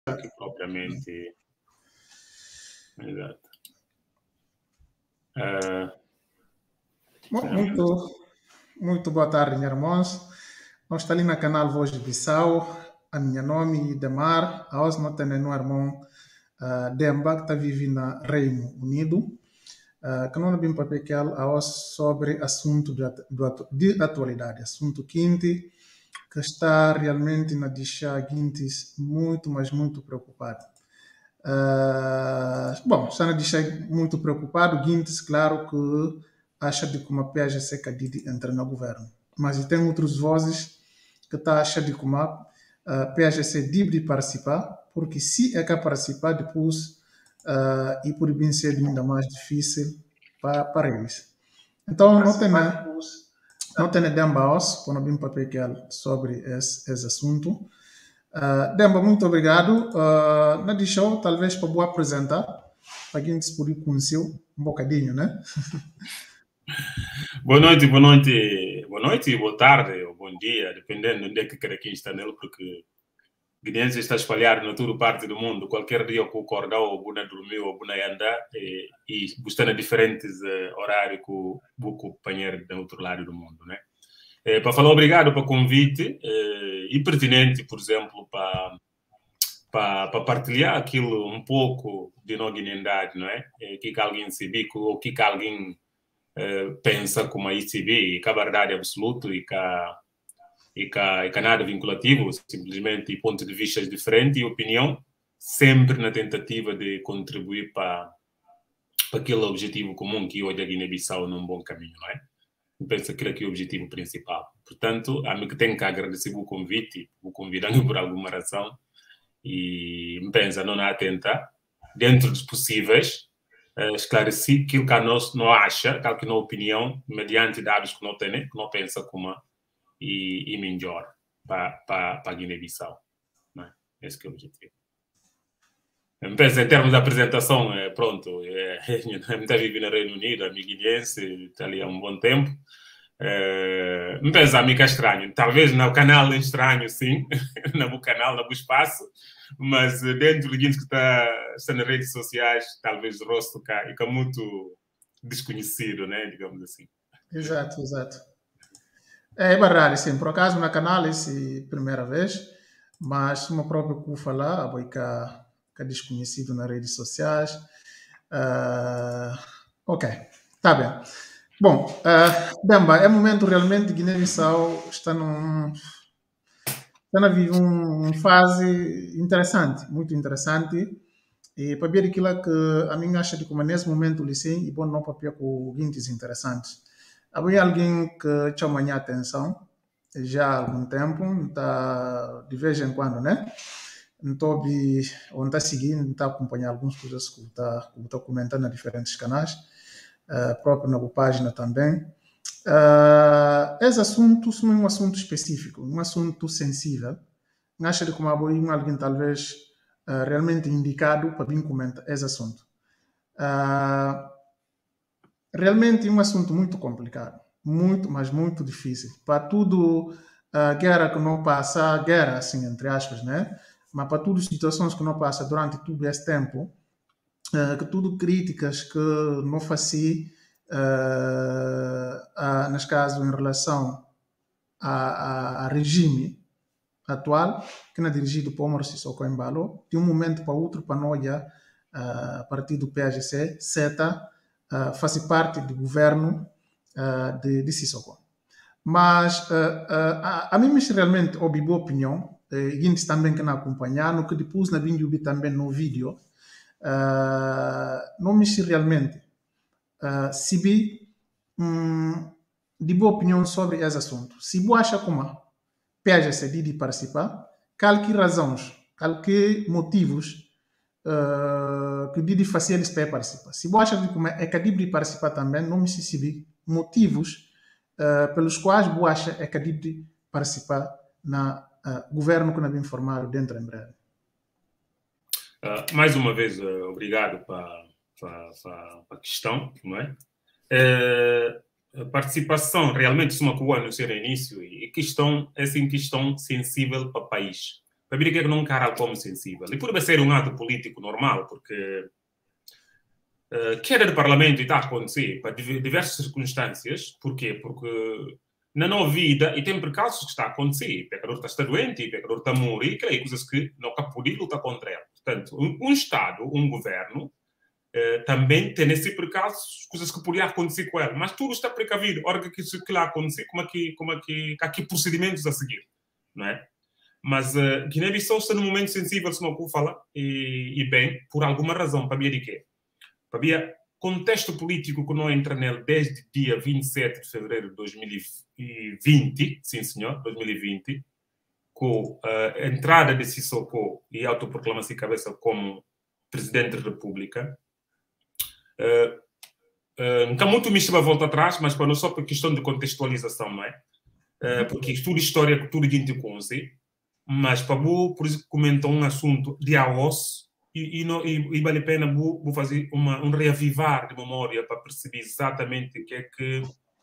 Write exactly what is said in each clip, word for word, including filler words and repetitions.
que propriamente... Exato. Uh, Bom, muito, muito boa tarde, meus irmãos. Nós estamos ali no canal Voz de Bissau. A minha nome é Demar. A nós não temos um irmão uh, Demba, que está vivendo no Reino Unido. Uh, que não é bem papel a nós sobre assunto de, de, de atualidade, assunto quente, que está realmente na deixar Guintes muito, mas muito preocupado. Uh, bom, está na deixar muito preocupado. Guintes, claro que acha de que uma P A G C Cadide entra no governo, mas tem outras vozes que está a achar de que uma uh, P A G C deve participar, porque se é que participar depois uh, e por bem ser ainda mais difícil para, para eles. Então não tem não tem Dembaos para não papel sobre esse, esse assunto. Uh, Demba, muito obrigado. Uh, na deixou talvez para vou apresentar para quem se poder conhecer um bocadinho, né? Boa noite, boa noite, boa noite, boa tarde ou bom dia, dependendo de onde é que cada quem está nele, porque Guiné está espalhado na toda parte do mundo. Qualquer dia que acordar ou buna dormiu ou buna andar e, e buscando diferentes uh, horários que o companheiro do outro lado do mundo, né? É, para falar obrigado pelo convite é, e pertinente, por exemplo, para, para, para partilhar aquilo um pouco de nossa guinendade, não é? é que, que alguém se bico ou que, que alguém é, pensa como a I C B e que a verdade é absoluta e que, e, que, e que nada vinculativo, simplesmente pontos de vista diferentes e opinião, sempre na tentativa de contribuir para, para aquele objetivo comum que hoje a Guiné-Bissau num bom caminho, não é? Penso que aqui é o objetivo principal. Portanto, a mim que tenho que agradecer o convite, o convidando por alguma razão, e me pensa não atenta, dentro dos possíveis, uh, esclarecer aquilo que a nós não acha, aquilo que não opinião, mediante dados que não tem, que não pensa como, e, e melhor para a Guiné-Bissau. É? Esse que é o objetivo. Me pensa, em termos de apresentação, é, pronto, é, está vivendo no Reino Unido, amiguinense, está ali há um bom tempo. É, me pensa, a mim que é estranho. Talvez no canal é estranho, sim, no canal, no espaço, mas dentro do que está, está nas redes sociais, talvez o rosto cá, e que é muito desconhecido, né, digamos assim. Exato, exato. É verdade, sim. Por acaso, no canal, essa é a primeira vez, mas uma própria que vou falar, a boica que é desconhecido nas redes sociais. Uh, ok, tá bem. Bom, uh, Demba, é momento realmente Guiné-Bissau está num está a viver uma fase interessante, muito interessante, e para ver aquilo que a mim acha de como nesse momento licem e bom não papel com guintes interessantes. Havia alguém que chama a minha atenção já há algum tempo, tá, de vez em quando, né? Então, onde está seguindo, está acompanhando algumas coisas que está tá comentando em diferentes canais, uh, próprio na página também. Uh, esse assunto não é um assunto específico, um assunto sensível. Acho que como alguém talvez uh, realmente indicado para vir comentar esse assunto. Uh, realmente é um assunto muito complicado, muito, mas muito difícil. Para tudo, a uh, guerra que não passa, guerra assim entre aspas, né? Mas para todas as situações que não passa durante todo esse tempo, uh, que tudo críticas que não fazia, uh, uh, neste caso em relação ao regime atual, que não é dirigido por Omar Sissoko Embalo, de um momento para outro, para nós, uh, a partir do P A G C, SETA, uh, faz parte do governo uh, de, de Sissoko. Mas uh, uh, a, a mim realmente houve boa opinião, e uh, também que não acompanharam, que depois na vídeo também no vídeo, uh, não me realmente uh, se vi um, de boa opinião sobre esse assunto. Se você acha como P A G C de participar, qual que razões, qual que motivos uh, que de fazer eles para participar. Se você acha que é que de participar também, não me se sabe motivos uh, pelos quais você acha é que de participar na uh, governo que não é bem formado dentro em breve. Uh, mais uma vez, uh, obrigado para a questão, não é? Uh, a participação realmente, uma que eu anunciei no início, e questão, é assim, questão sensível para o país. para mim, que é que não encara como sensível. E por ser um ato político normal, porque uh, queda de parlamento está a acontecer para diversas circunstâncias. Porquê? Porque na nossa vida, e tem percalços que está a acontecer. O pecador está doente, o pecador está a morrer, que é coisas que não está poder lutar contra ele. Portanto, um, um Estado, um governo, Uh, também tem esse percalço, coisas que poderiam acontecer com ela, mas tudo está precavido. Ora, que isso que lá acontecer, como é que, como é que, há aqui procedimentos a seguir, não é? Mas uh, Guiné-Bissau está num momento sensível, se não vou falar, e, e bem, por alguma razão, para mim, de quê? Para mim, contexto político que não entra nele desde dia vinte e sete de fevereiro de dois mil e vinte, sim senhor, dois mil e vinte, com a uh, entrada de Sissoko e autoproclama-se cabeça como presidente da República. Uh, uh, não está muito misto para volta atrás, mas para não só por questão de contextualização, não é? Uh, porque tudo história, tudo de gente conhece, mas para vou, por isso, comentar um assunto de aos e, e, não, e, e vale a pena vou, vou fazer uma, um reavivar de memória para perceber exatamente o que é que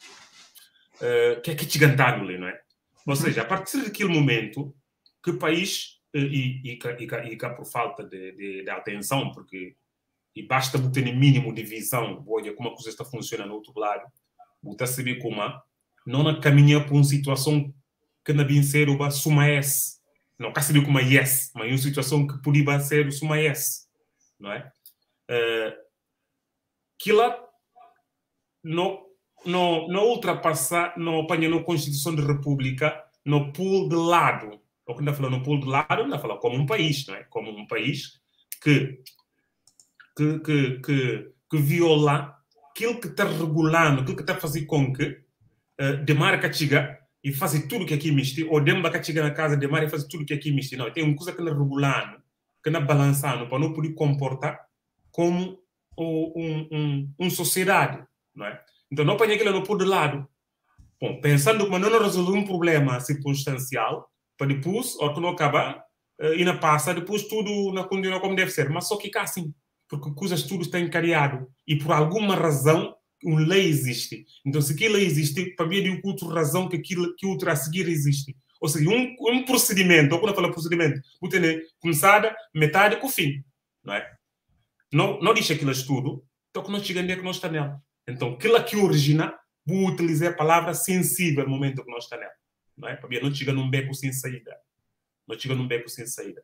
uh, que é que te gantaram ali, não é? Ou seja, a partir daquele momento que o país, uh, e, e, e, e, e cá por falta de, de, de atenção, porque e basta ter o mínimo de visão, olha como a coisa está funcionando no outro lado, você saber como não caminha para uma situação que na bem ser uma suma S. Não quer saber como é yes, mas é uma situação que poderia ser suma S. Não é? Uh, que lá não, não, não ultrapassar, não apanha na Constituição da República, no pulo de lado. O que não fala no pulo de lado, não fala como um país, não é? Como um país que Que, que, que, que viola aquilo que está regulando, aquilo que está a fazer com que uh, demare a chegar e fazer tudo que aqui existe, ou demba que chega na casa, demare e fazer tudo que aqui existe. Não, tem uma coisa que não regulando, que não balançando, para não poder comportar como um, um, um sociedade, não é? Então, não apanha aquilo no pôr de lado. Bom, pensando que não resolve um problema circunstancial, para depois, ou que não acabar, uh, e não passa, depois tudo não continua como deve ser. Mas só que fica assim. Porque coisas tudo está encadeado e por alguma razão uma lei existe. Então, se aquilo existe, para mim, de outra razão que aquilo que outra a seguir existe. Ou seja, um, um procedimento, ou quando eu falo procedimento, vou ter começada, metade com o fim. Não é? Não, não diz aquilo tudo, então que nós chegamos onde é que nós está nela. Então, aquilo que origina, vou utilizar a palavra sensível no momento que nós está nela. Não é? Para mim, não chega num beco sem saída. Não chega num beco sem saída.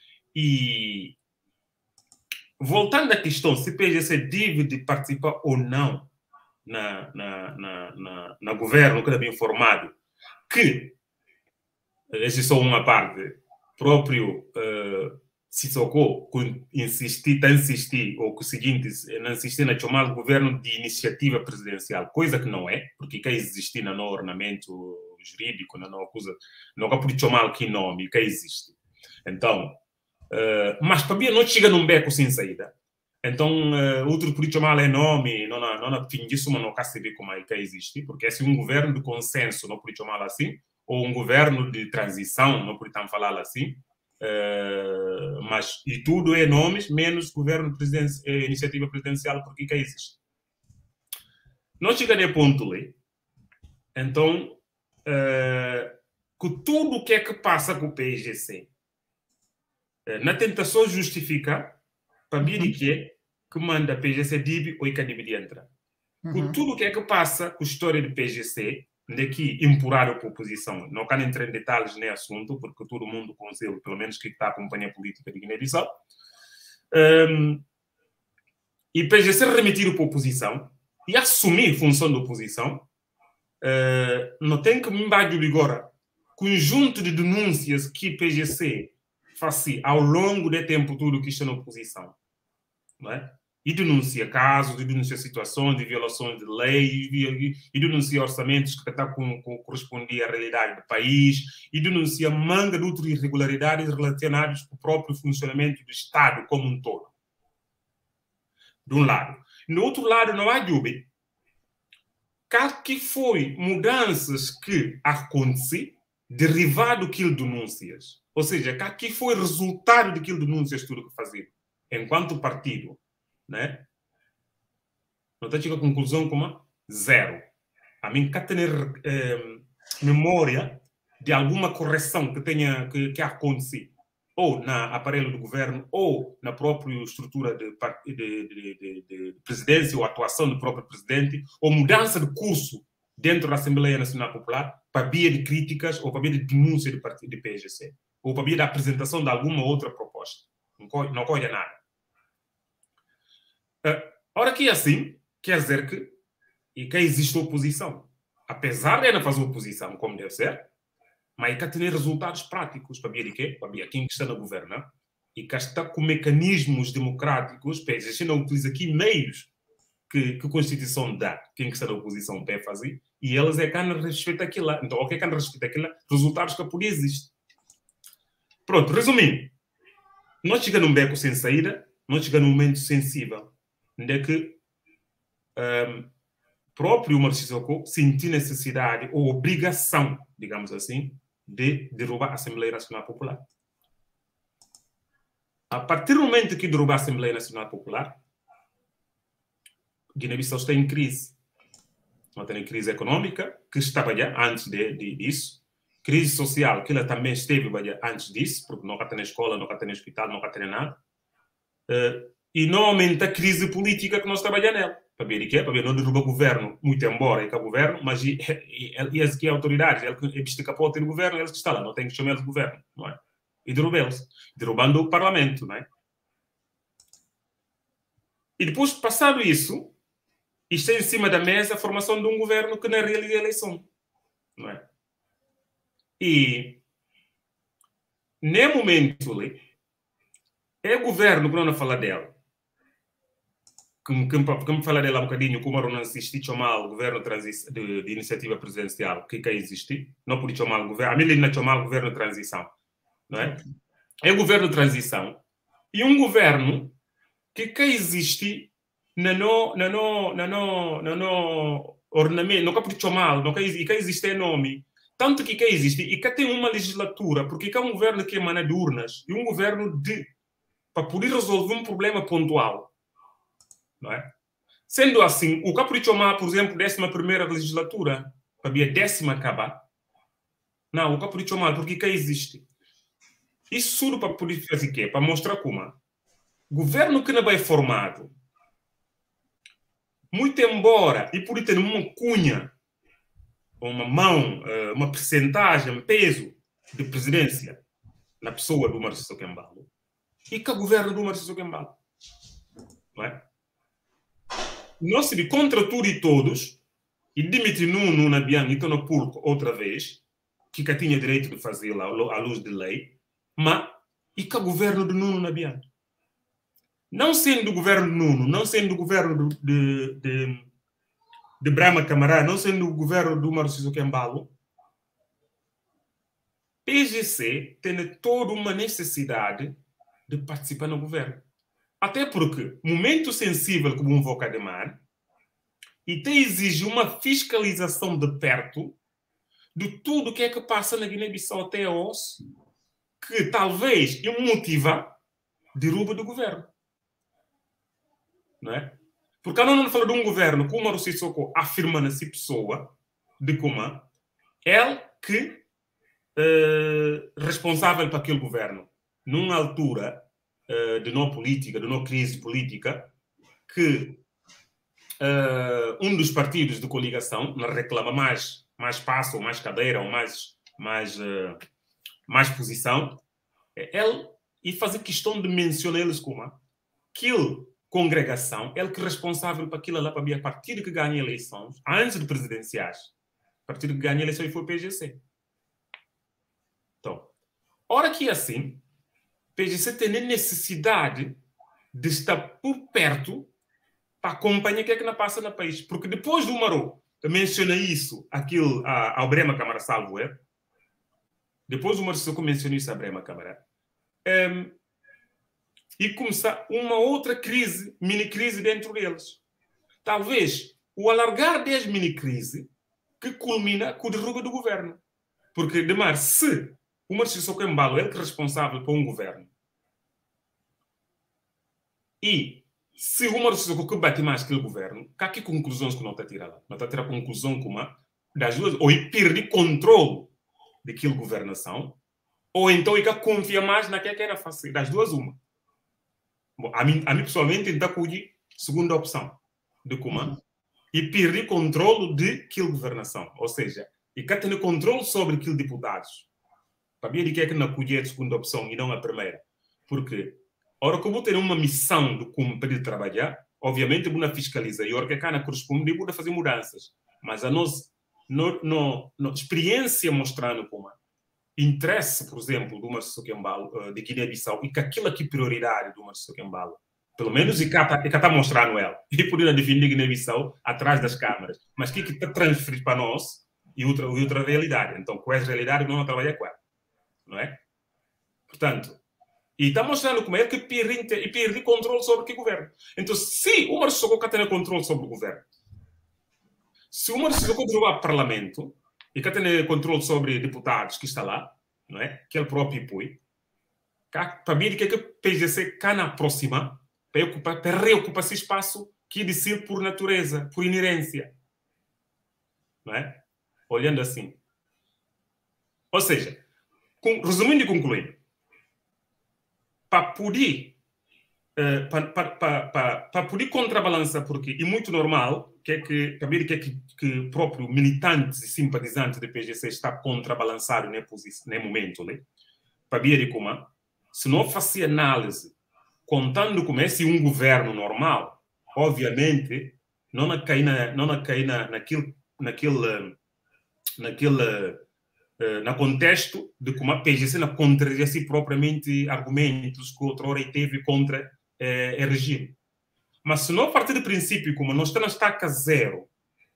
E voltando à questão se P G C deve participar ou não na, na, na, na, na governo que deve informado, que, essa é só uma parte, próprio uh, Sissoko insistir, está a insistir, ou que o seguinte, não insistir na chamar governo de iniciativa presidencial, coisa que não é, porque quer existir no ornamento jurídico, não coisa, não pode chamar que nome, que existe. Então, Uh, mas para mim não chega num beco sem saída. Então, uh, outro por chamar é nome, não não não fim disso, mas não quer saber como é que existe, porque é um governo de consenso, não por chamar assim, ou um governo de transição, não por falar assim, uh, mas e tudo é nomes, menos governo presidencial, eh, iniciativa presidencial, porque que existe. Não chega de ponto ali. Então, uh, com tudo o que é que passa com o P G C, na tentação justificar, para mim, de que é que manda P G C D I B ou I C A D I B de entrar. Com uhum. tudo o que é que passa com a história do P G C, de que empurrar a oposição, não quero entrar em detalhes nem assunto, porque todo mundo conhece, pelo menos que está a acompanhar a política de Guiné-Bissau, um, e P G C remitir para a oposição e assumir a função da oposição, uh, não tem que me embaixo agora conjunto de denúncias que P G C faz ao longo do tempo todo que está na oposição, não é? E denuncia casos, e denuncia situações de violações de lei, e, e, e denuncia orçamentos que estão com, com corresponder à realidade do país, e denuncia manga de outras irregularidades relacionadas com o próprio funcionamento do Estado como um todo. De um lado. No outro lado, não há dúvida que foi mudanças que aconteceram derivado daquilo denúncias. Ou seja, que foi resultado daquilo denúncias tudo que fazia. Enquanto partido, né? Não está chegando a conclusão como zero. A mim, cá ter eh, memória de alguma correção que tenha que, que acontecido. ou na aparelho do governo, ou na própria estrutura de, de, de, de, de presidência ou atuação do próprio presidente, ou mudança de curso dentro da Assembleia Nacional Popular para via de críticas ou para via de denúncia do partido de P G C, ou para via da apresentação de alguma outra proposta. Não corre, não corre nada. Uh, ora que é assim, quer dizer que, e que existe oposição. Apesar de não fazer oposição como deve ser, mas que tem resultados práticos para via de quê? Para via quem está no governo. E que está com mecanismos democráticos, P G C não utiliza aqui meios que, que a Constituição dá, quem está na oposição para fazer, e eles é que não respeitam aquilo. Então, o que é que não respeita aquilo? Resultados que a polícia existe. Pronto, resumindo, nós chegamos num beco sem saída, nós chegamos num momento sensível, onde é que um, próprio Marcio Sissoko sentiu necessidade ou obrigação, digamos assim, de derrubar a Assembleia Nacional Popular. A partir do momento que derrubar a Assembleia Nacional Popular, Guiné-Bissau está em crise. Não tem crise econômica, que estava já antes de, de, disso. Crise social, que ela também esteve já antes disso, porque nunca tem escola, nunca tem hospital, nunca tem nada. Uh, e não aumenta a crise política que nós trabalhamos nela. Para ver o quê? Para ver não derruba o governo, muito embora é que é o governo, mas e, e, e as que é autoridades, eles que capotam o governo, eles que estão lá, não tem que chamar eles de governo, não é? E derruba-eles, derrubando o parlamento, não é? E depois, passado isso, está em cima da mesa a formação de um governo que não realiza a eleição, não é? E, nem momento ali, é o governo que não fala dela. Como que, que me fala dela um bocadinho, como não existe chamar o governo de, de iniciativa presidencial, que que existe, não pode chamar o governo, a mim não chamar o governo de transição, não é? É o governo de transição e um governo que que existe na no na no na no na no ornamento, não pode chamar, não que que existe é nome, tanto que que existe e que tem uma legislatura, porque que é um governo que emana de urnas e um governo de para poder resolver um problema pontual. Não é? Sendo assim, o Caprichomar, por exemplo, décima primeira legislatura, para a décima acabar, não, o Caprichomar, porque que existe? Isso tudo para poder fazer o quê? Para mostrar como governo que não vai formado, muito embora, e por ter uma cunha, uma mão, uma percentagem, um peso de presidência na pessoa do Marcio Sissoko Embalo, e que é o governo do Marcio Sissoko Embalo. Não é? Nós se contra tudo e todos, e Dimitri Nuno na Bian e Tono Pulco outra vez, que que tinha direito de fazê-lo à luz de lei, mas e que o governo de Nuno na Bian? Não sendo o governo de Nuno, não sendo o governo de, de, de Brahma Camará, não sendo o governo do Marcio Sissoko Embalo, P G C tem toda uma necessidade de participar no governo. Até porque, momento sensível como um Voca de Mar, e te exige uma fiscalização de perto de tudo o que é que passa na Guiné-Bissau até hoje, que talvez motiva derruba do governo. Não é? Porque quando não fala de um governo como o Marcio Sissoko afirma nessa pessoa, de como ele que é responsável para aquele governo, numa altura de não política, de não crise política, que uh, um dos partidos de coligação não reclama mais, mais espaço, ou mais cadeira, ou mais, mais, uh, mais posição, ele, e fazer questão de mencionar eles como aquela congregação, ele que é responsável para aquilo lá, para a partir que ganha eleições, antes de presidenciais, a partir que ganha eleições foi o P G C. Então, hora que é assim, P G C tem necessidade de estar por perto para acompanhar o que é que não passa no país. Porque depois do Marô menciona isso, aquilo, a, a Brema Câmara Salvo, é? Depois do Marô Sissoko mencionou isso a Brema Câmara. Um, e começar uma outra crise, mini-crise dentro deles. Talvez o alargar das mini-crises que culmina com o derruba do governo. Porque, demais, se o Marcio Sissoko Embalo é o responsável por um governo. E se o Marcio Sissoko bate mais que o governo, que conclusões que não está tirando? Não está tirando conclusão como das duas, ou perde controle daquela governação, ou então ele confia mais naquela que era fácil. Das duas, uma. Bom, a, mim, a mim, pessoalmente, ainda cuide segunda opção de comando. Uhum. E perder controle de aquela governação. Ou seja, e cá tem controle sobre aqueles deputados. Para mim, que é que não cuide a segunda opção e não a primeira. Porque, a hora que eu vou ter uma missão de cumprir trabalhar, obviamente, eu vou fiscalizar. E a hora que a cana corresponde, eu vou fazer mudanças. Mas a nossa no, no, no, experiência mostrando como interesse, por exemplo, de uma Soquembalo, de Guiné-Bissau, e que aquilo aqui é prioridade de uma Soquembalo, pelo menos e cá está mostrando ela. E poderia defender Guiné-Bissau atrás das câmaras. Mas o que está transferido para nós e outra, e outra realidade. Então, com essa realidade, não trabalha com ela. Não é? Portanto, e está mostrando como é que perde, e perde controle sobre o que governa. Então, se o Marcelo Socorro tem controle sobre o governo, se o Marcelo Socorro derrubar o parlamento e que tem controle sobre deputados que está lá, não é? Que ele próprio apoia, para mim, que é que o P G C cá na próxima para, ocupar, para reocupar esse espaço que é de ser por natureza, por inerência. Não é? Olhando assim. Ou seja, com, resumindo e concluindo, para poder, uh, para, para, para, para, para poder contrabalançar, porque é muito normal que é que, que, é que, que próprio militantes e simpatizantes do P G C está contrabalançado nesse momento, né? Para ver como, se não fazia análise contando como é se um governo normal, obviamente, não na cair na, não na cair na, naquele, naquele, naquele, uh, na contexto de como a P G C não contraria si propriamente argumentos que outrora teve contra uh, o regime. Mas se não partir do princípio como nós estamos na estaca zero,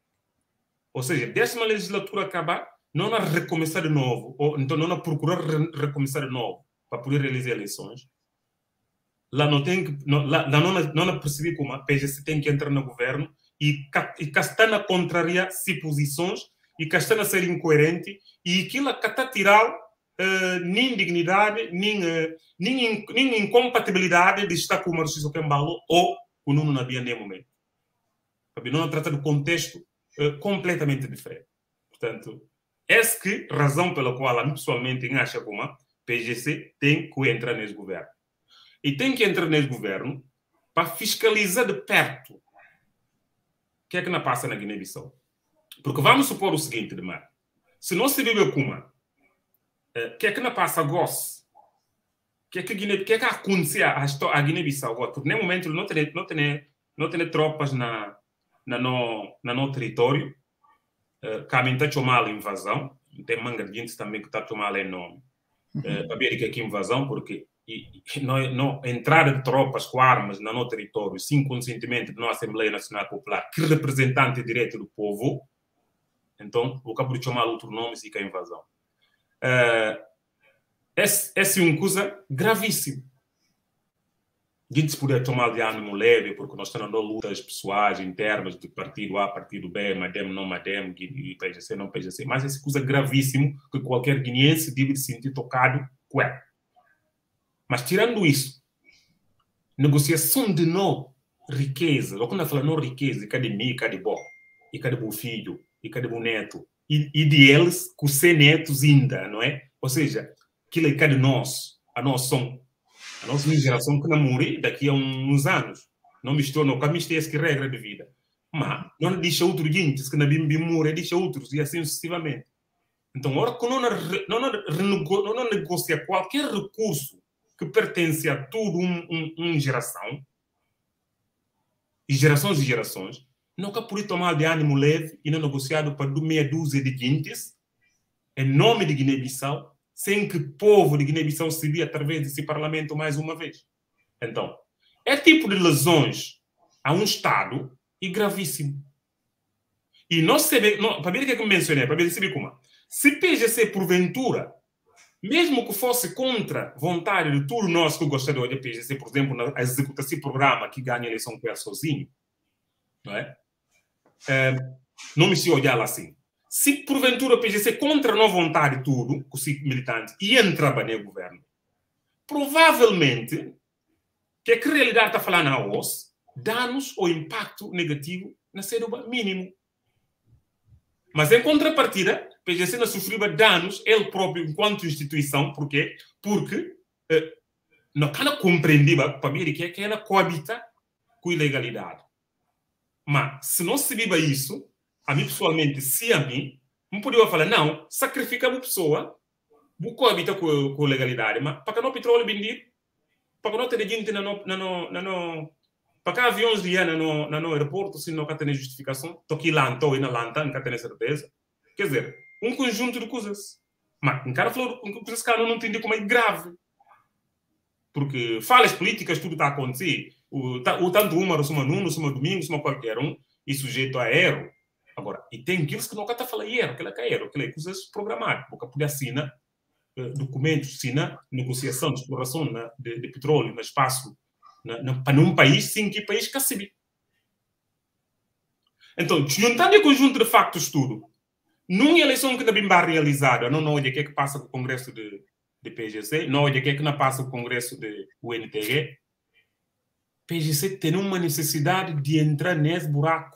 ou seja, décima legislatura acabar, não a recomeçar de novo, ou então não a procurar re recomeçar de novo para poder realizar eleições, lá não tem que, não, lá, lá não, não percebi como a P G C tem que entrar no governo e que está a contrariar se posições e que está a ser incoerente e aquilo que está a tirar uh, nem dignidade, nem, uh, nem, nem incompatibilidade de estar com o Marcelo Soquembalo ou o Nuno Nabia nem momento. Não trata de contexto uh, completamente diferente. Portanto, essa que razão pela qual a mim pessoalmente acha como a P G C tem que entrar nesse governo. E tem que entrar nesse governo para fiscalizar de perto o que é que não passa na Guiné-Bissau. Porque vamos supor o seguinte, Demar. Se não se vive como o que é que não passa agora? O que é que, Guiné, que, é que acontece a Guiné-Bissau agora? Porque, no momento, não tem, não tem, não tem tropas na, na, no, na no território. Uh, Caminho está tomando invasão. Tem manga de gente também que está tomando enorme. Uh, para ver que é que invasão, porque e, e, não, não, entrada de tropas com armas no nosso território, sem consentimento da nossa Assembleia Nacional Popular, que representante direto do povo, então, o cabo de chamar outro nome e que é invasão. Uh, essa é uma coisa gravíssima. A gente poderia tomar de ânimo leve, porque nós estamos dando lutas pessoais, internas, de partido A, partido B, Madem, não Madem, P G C, não P G C, mas essa coisa gravíssima que qualquer guineense deve se sentir tocado com ela. Mas, tirando isso, negociação de não riqueza, ou quando eu falo não riqueza, e cadê mim, cadê bom, e cadê bom filho, e cadê bom neto, e, e de eles, com ser netos ainda, não é? Ou seja, aquilo é cadê nós, a nossa, a nossa geração que não morre daqui a uns anos. Não mistura, não, que mistura essa regra de vida. Mas não deixa outros gente que não bim morrer, deixa outros, e assim sucessivamente. Então, a hora que não, não, não, não negocia qualquer recurso que pertence a tudo uma um, um geração, e gerações e gerações, não que por tomar de ânimo leve e não negociado para meia dúzia de gentes, em nome de Guiné-Bissau, sem que o povo de Guiné-Bissau se via através desse parlamento mais uma vez. Então, é tipo de lesões a um Estado e gravíssimo. E nós sabemos, para ver o que é que eu mencionei, para ver se como, se P G C porventura, mesmo que fosse contra a vontade de todos nós que gostariam de P G C, por exemplo, a executar esse programa que ganha a eleição com ela sozinho, não é? é não me se olhar assim. Se porventura o P G C contra a nossa vontade tudo, com os militantes, e entrava no governo, provavelmente, que a realidade está falando a nós, danos ou impacto negativo na ser mínimo. Mas em contrapartida, P G C não sofreu danos, ele próprio, enquanto instituição, por quê? Porque eh, não can compreendeva para mim que é que ela coabita com ilegalidade. Mas se não se viva isso, a mim pessoalmente, se a mim, não podia falar, não, sacrifica a pessoa, vou coabita com, com legalidade, mas para que não petróleo vendido, para que não tenha gente na no, na no, na no, para que aviões de na no, na no aeroporto, se não tem justificação, tô aqui lá, estou aí na lanta, não tem certeza. Quer dizer, um conjunto de coisas. Mas um cara falou, um coisas que não entende como é grave. Porque falas políticas, tudo está a acontecer. O, o tanto uma, suma Nuno, suma Domingo, suma qualquer um, e sujeito a erro. Agora, e tem aqueles que nunca está falando erro, aquilo é erro, aquilo é coisas programadas. Porque pode assinar uh, documentos, assinar negociação de exploração na, de, de petróleo no espaço, na, na, para num país, sim, que país que se Então, juntando o conjunto de factos tudo, numa eleição que está bem realizada, não olha o que é que passa com o Congresso de, de P G C, não olha o que é que não passa com o Congresso de U N T G, P G C tem uma necessidade de entrar nesse buraco.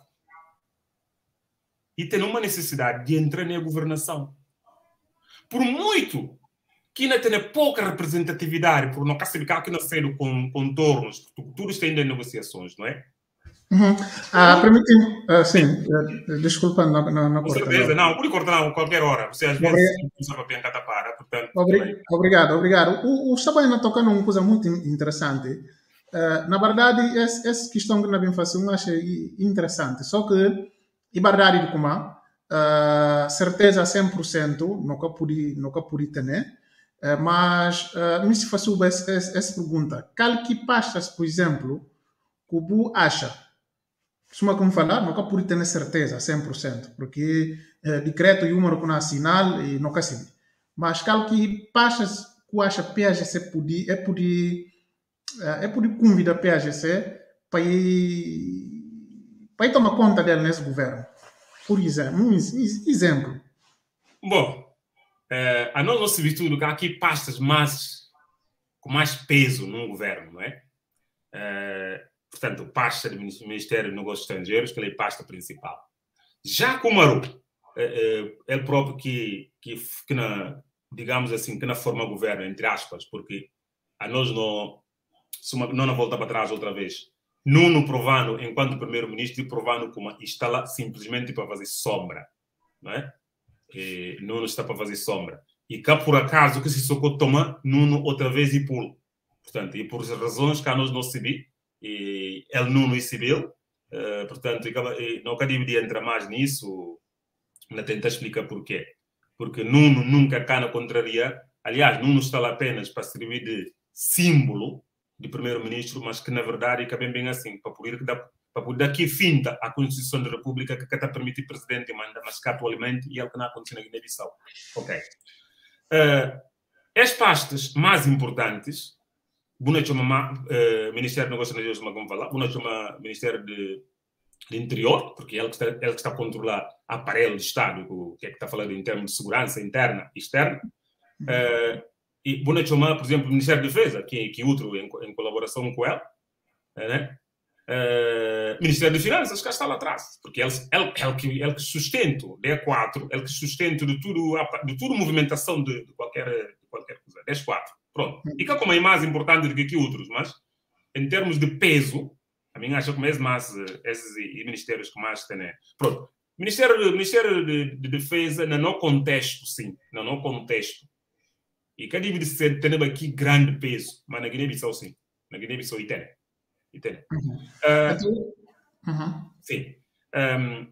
E tem uma necessidade de entrar na governação. Por muito que ainda tenha pouca representatividade, por não classificar que não sei do contornos, porque tudo está em negociações, não é? Uhum. Ah, permite-me, uh, sim, uh, desculpa, não, não, não Com certeza, não, pode cortar não, qualquer hora. Você às vezes usa para piancar tapara, portanto... Obrig obrigado, obrigado. O, o Sabaina toca numa coisa muito interessante. Uh, na verdade, essa, essa questão que nós vamos fazer, eu acho interessante. Só que, e verdade de como uh, certeza cem por cento, nunca pude, nunca pude ter, né? Uh, mas, uh, me se fazer essa, essa, essa pergunta. Qual que pastas, por exemplo, que o Bu acha? Suma como falar, nunca pude ter certeza cem por cento, porque uh, decreto e número que não assinal e nunca se mas qual que pastas que acha P A G C pode, é poder é poder convidar a P A G C para ir, para ir tomar conta dele nesse governo. Por exemplo, um exemplo. Bom, é, a nós não se viu tudo que há aqui pastas mais, com mais peso num governo, não é? é portanto, pasta do Ministério de Negócios Estrangeiros, que é a pasta principal. Já com o Maru, é, é, ele próprio que, que, que na, digamos assim, que na forma governo, entre aspas, porque a nós não, não, não volta para trás outra vez. Nuno provando, enquanto primeiro-ministro, provando como está lá simplesmente para fazer sombra, não é? E Nuno está para fazer sombra. E cá, por acaso, que se socorro toma, Nuno outra vez e pulo. Portanto, e por razões que a nós não se e ele Nuno e Sibil, uh, portanto, e, e não quero de entrar mais nisso, não tentar explicar porquê. Porque Nuno nunca cana contraria. Aliás, Nuno está lá apenas para servir de símbolo de primeiro-ministro, mas que na verdade é bem, bem assim, para poder, para poder daqui finta a Constituição da República que está permitir o presidente mandar, mas que atualmente e é o que não acontece na Guiné-Bissau. Ok. Uh, as pastas mais importantes, Buna chama uh, Ministério de Negócios Estrangeiros, como falar, Buna chama Ministério de, de Interior, porque ele que está, ele que está a controlar aparelho de Estado, o que é que está falando em termos de segurança interna e externa. Uh, e Buna chama, por exemplo, o Ministério da Defesa, que, que outro em, em colaboração com ele, né? Uh, Ministério das Finanças, que está lá atrás, porque ele, ele, ele, que, ele que sustenta o D quatro, ele que sustenta de tudo, de tudo movimentação de, de, qualquer, de qualquer coisa, D quatro. Pronto. E que como é mais importante do que aqui outros, mas em termos de peso, a mim acho que mesmo mais esses ministérios que mais têm. Né? Pronto. Ministério, Ministério de, de Defesa, no contexto, sim, no contexto. E que deve ser ter aqui grande peso, mas na Guiné-Bissau, sim. Na Guiné-Bissau, e tem. E tem. Uhum. Uh, uhum. Sim. Um,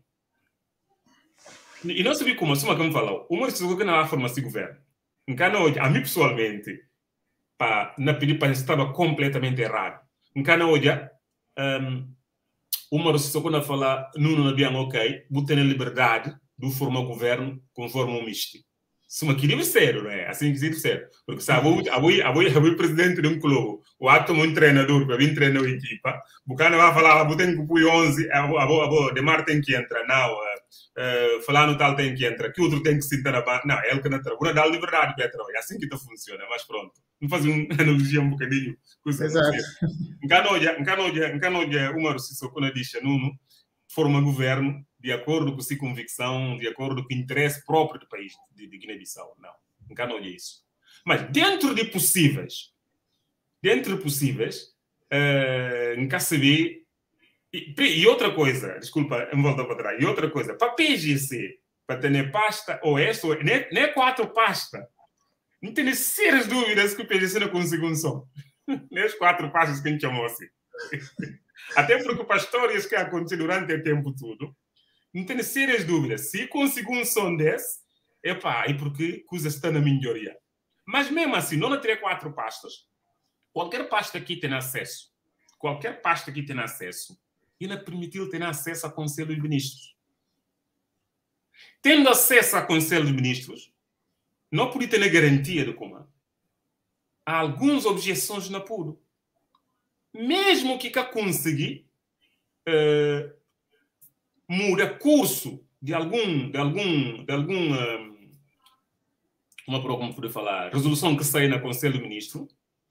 e não sabia como, assim, como falou, uma das coisas que não há forma de governo. Então, a mim pessoalmente, para na pedir para estava completamente errado. Então, olha, um, uma das coisas que não fala, não não bem ok, vou ter a liberdade de formar governo conforme o misto. Se uma queria ser, não é? Assim que deve ser. Porque se a o presidente de um clube, o ato um treinador para vir treinar a equipa, o cara vai falar, eu tenho que pôr onze, a boa, Demar tem que entrar, não, uh, falando tal tem que entrar, que outro tem que sentar na banda. Não, ele que não trabalha, dá liberdade, Pedro, é assim que está funciona, mas pronto. Vamos fazer uma analogia um bocadinho. Exato. Encanoja, encanoja, encanoja, uma Sissoko na dicha, Nuno, forma governo, de acordo com a sua convicção, de acordo com o interesse próprio do país de, de Guiné-Bissau. Não, nunca não é isso. Mas dentro de possíveis, dentro de possíveis, uh, nunca saber. E, e outra coisa, desculpa, me volto para trás. E outra coisa, para P G C, para ter pasta oeste, ou nem, nem quatro pastas, não tenho sérias dúvidas que o P G C não conseguiu um som. Nem as quatro pastas que a gente chamou assim. Até porque para histórias que aconteceu durante o tempo todo, não tenho sérias dúvidas. Se conseguiu um som desse, é pá, e porque coisa está na melhoria. Mas mesmo assim, não teria quatro pastas. Qualquer pasta que tem acesso, qualquer pasta que tem acesso, ainda permitiu ter acesso ao Conselho de Ministros. Tendo acesso ao Conselho de Ministros, não podia ter a garantia de como há algumas objeções na puro. Mesmo que cá conseguir uh, mudar curso de algum, de algum, de algum, um, como, como poder falar, resolução que sai na Conselho de Ministros,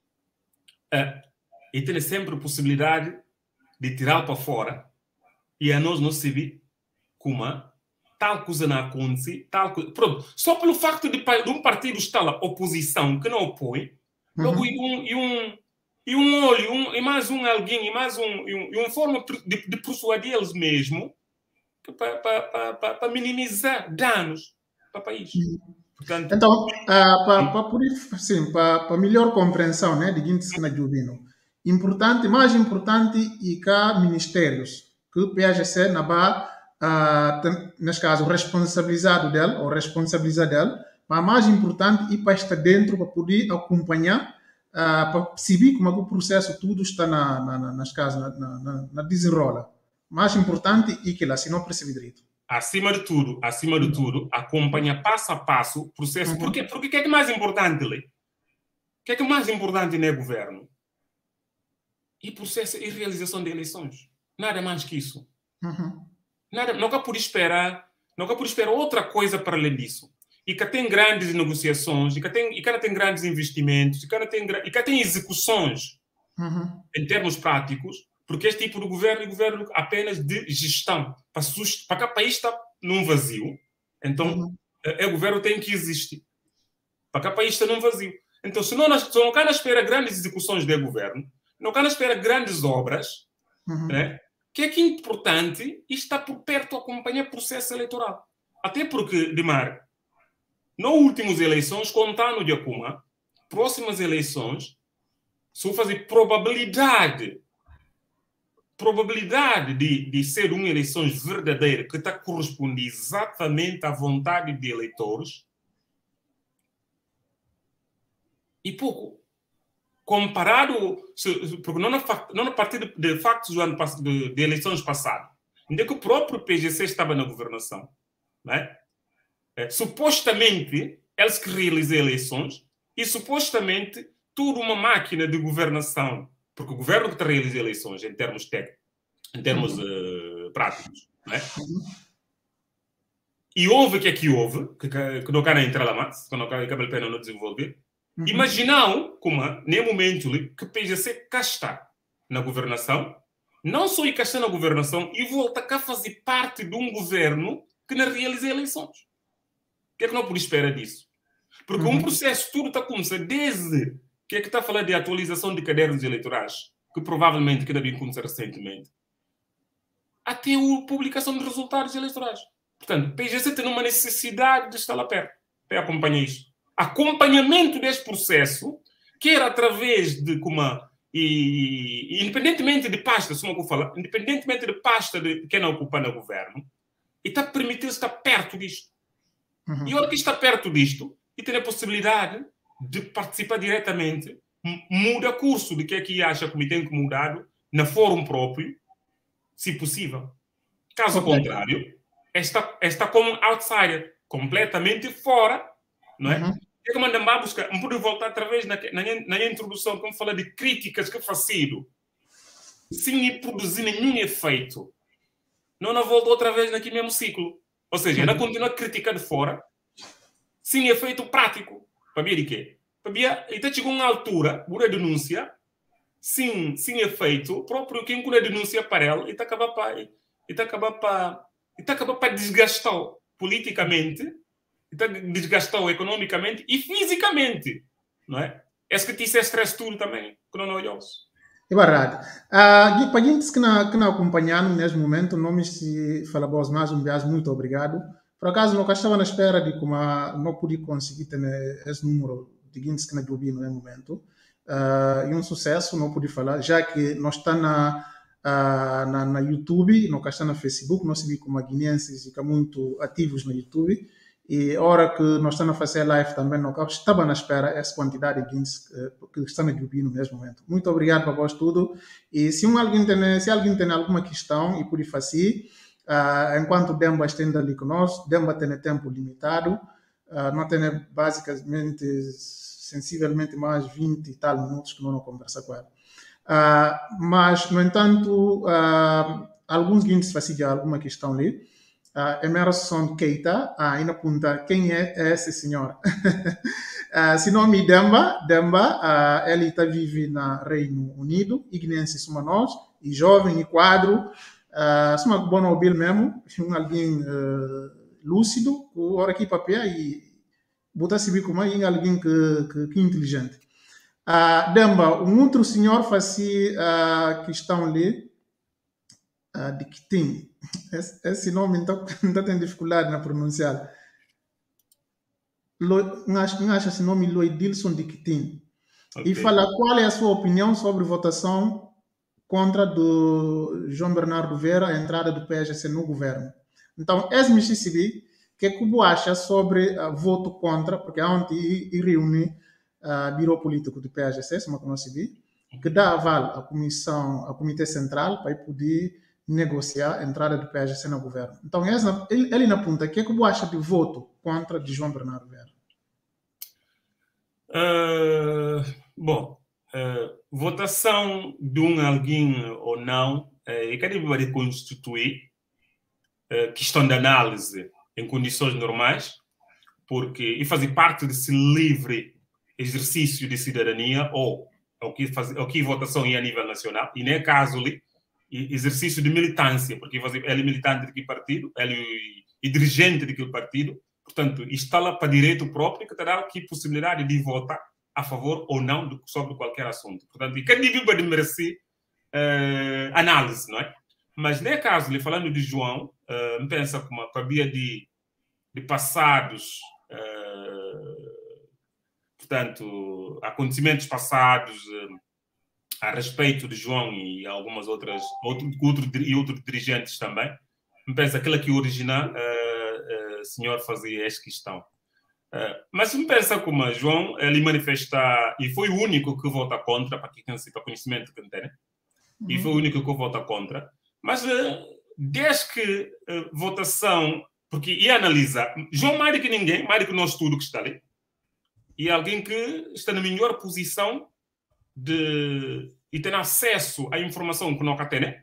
uh, e tem sempre a possibilidade de tirar para fora e a nós não saber como tal coisa não acontece, tal coisa. Pronto, só pelo facto de, de um partido estar na oposição que não opõe, uhum. Logo e um, e um, e um olho, um, e mais um alguém, e mais um, e, um, e uma forma de, de persuadir eles mesmo para minimizar danos para o país. Portanto, então, uh, para para melhor compreensão, né, de quem se na Juvino, importante, mais importante e cá ministérios que o P A G C na ba uh, neste caso responsabilizado dele ou responsabilizar dele, mas mais importante e para estar dentro para poder acompanhar uh, para perceber como é que o processo tudo está na, na, na nas casas na, na, na, na desenrola. Mais importante e que lá se não perceber direito. Acima de tudo, acima de tudo, acompanha passo a passo o processo. Uhum. Porque porque o que é que é mais importante ali? O que é que é mais importante no governo? E processo e realização de eleições. Nada mais que isso. Uhum. Nada, nunca por esperar, nunca por esperar outra coisa para além disso. E que tem grandes negociações, e que tem, e que tem grandes investimentos, e que tem, e que tem execuções uhum. em termos práticos, porque este tipo de governo é governo apenas de gestão. Para, para que o país está num vazio, então uhum. é, o governo tem que existir. Para que o país está num vazio. Então, se não, se não cá espera grandes execuções do governo, não cá espera grandes obras, uhum. né? Que é que é importante e está por perto a acompanhar o processo eleitoral. Até porque, Dimar, nas últimas eleições, contando de Acuma, próximas eleições, se eu fazer probabilidade, probabilidade de, de ser uma eleição verdadeira que está correspondendo exatamente à vontade de eleitores, e pouco. Comparado, porque não na, não na partir de, de factos do ano, de, de eleições passadas, onde é que o próprio P G C estava na governação, né? É, supostamente, eles que realizam eleições e supostamente toda uma máquina de governação, porque o governo que está realizando eleições em termos técnicos, em termos uhum. uh, práticos, né? Uhum. E houve o que é que houve, que, que não quero entrar lá mais, que não quero a pena não desenvolver. Uhum. Imaginam, como, nem momento que o P G C cá está na governação, não só cá está na governação, e volta cá fazer parte de um governo que não realiza eleições. O que é que não pode esperar disso? Porque uhum. um processo tudo está a começar desde que é que está a falar de atualização de cadernos eleitorais, que provavelmente que deve começar recentemente, até a publicação de resultados eleitorais. Portanto, o P G C tem uma necessidade de estar lá perto para acompanhar isso. Acompanhamento deste processo, quer através de como e, e independentemente de pasta, como eu falo, independentemente de pasta de quem não ocupa no governo, e está permitindo estar perto disto. Uhum. E olha que está perto disto e tem a possibilidade de participar diretamente, muda curso de que é que acha que tem que mudar na fórum próprio, se possível. Caso okay. contrário, está, está como outsider, completamente fora, não é? Uhum. É que mandam buscar, não pude voltar através na, na, na introdução, como fala de críticas que faço, sem produzir nenhum efeito. Não, não volto outra vez naquele mesmo ciclo. Ou seja, ela continua a criticar de fora, sem efeito prático. Para ver de quê? Para ver, então chegou uma altura, uma denúncia, sem, sem efeito, próprio quem quando denúncia para ela, e está acabar para, e está acabar para, e está acabando para desgastar politicamente, está desgastar economicamente e fisicamente, não é? É isso que te estresse tudo também, que não olhamos. É verdade. Uh, para gente que não, que não acompanhando neste momento, não me se fala mais um vez, muito obrigado. Por acaso, não estava na espera de como não pude conseguir ter esse número de gente que não ouvi no momento. Uh, e um sucesso, não pude falar, já que nós está na, uh, na, na YouTube, não está na Facebook, nós se como guineenses e que muito ativos no YouTube. E a hora que nós estamos a fazer live também, não estava na espera essa quantidade de gente que estão a ouvir no mesmo momento. Muito obrigado para vós tudo. E se, um, alguém, tem, se alguém tem alguma questão e pode fazer, uh, enquanto Demba estende ali conosco, Demba tem tempo limitado, uh, não tem basicamente, sensivelmente mais vinte e tal minutos que não vamos conversar com ela. Uh, mas, no entanto, uh, alguns guindes fazem alguma questão ali. Uh, Emerson Keita, uh, ainda aponta quem é esse senhor. uh, se nome Demba, Demba, uh, ele está vive no Reino Unido, Igniense somos nós, e jovem, e quadro, uh, somos bom ouvir mesmo, um alguém uh, lúcido, que hora aqui papel e botar se vir como alguém que, que, que inteligente. Uh, Demba, um outro senhor fazia uh, questão ali, Uh, de Kitim. Esse, esse nome então não tem dificuldade na pronunciar. Não acha esse nome Loidilson de Kitim. Okay. E fala qual é a sua opinião sobre votação contra do João Bernardo Vera, a entrada do P S C no governo. Então, esse-me o que é que você acha sobre uh, voto contra, porque ontem reúne o uh, Biro Político do P S C, como nós vi, que dá aval à comissão, ao Comitê Central para poder negociar a entrada do P S C no governo. Então, ele, ele na ponta, o que é que você acha de voto contra de João Bernardo Vera? Uh, bom, uh, votação de um alguém ou não, é uh, que deve constituir uh, questão de análise em condições normais, porque e fazer parte desse livre exercício de cidadania ou o que, faz, o que votação é a nível nacional, e nem caso ali, exercício de militância, porque ele é militante de que partido, ele é dirigente daquele partido, portanto, está lá para direito próprio, que terá aqui possibilidade de votar a favor ou não de, sobre qualquer assunto. Portanto, e cada nível de merecer uh, análise, não é? Mas, nesse caso, falando de João, uh, pensa como cabia de, de passados, uh, portanto, acontecimentos passados, uh, a respeito de João e algumas outras outro, outro, e outros dirigentes também, me pensa aquela que origina uh, uh, senhor fazia esta questão. Uh, mas me pensa como João ele manifesta e foi o único que vota contra, para quem para conhecimento que tem, né? E foi o único que vota contra. Mas uh, desde que uh, votação, porque ia analisar, João mais do que ninguém, mais do que nós tudo que está ali, e alguém que está na melhor posição de e ter acesso à informação que não tem, né?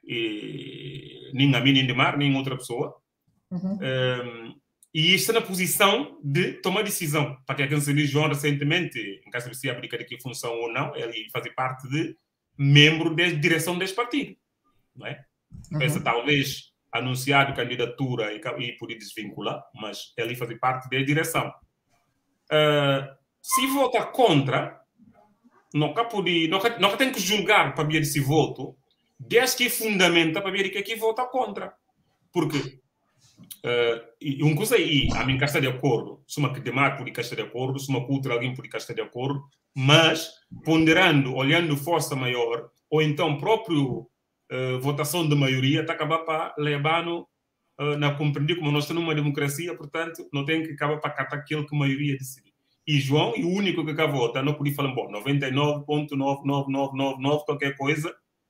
E nem a mim, nem de mar, nem outra pessoa. Uhum. Um, e está na posição de tomar decisão. Para quem recebeu João recentemente, em caso de se abrir de que função ou não, ele fazia parte de membro da direção deste partido. Não é? Uhum. Pensa, talvez, anunciado candidatura e, e poder desvincular, mas ele fazia parte da direção. Uh, se vota contra, nunca pode, nunca, nunca tem que julgar para ver esse voto, desde que fundamenta para ver que aqui vota contra. Porque, uh, um coisa aí, a mim está de acordo, se uma que demar pode estar de acordo, se uma outra alguém pode estar de acordo, mas ponderando, olhando força maior, ou então próprio uh, votação de maioria, está acabar para levar no, uh, na compreender como nós estamos numa democracia, portanto, não tem que acabar para catar aquilo que a maioria decide. E João, e o único que cá vota, não podia falar, bom, noventa e nove vírgula nove nove nove nove nove, qualquer coisa,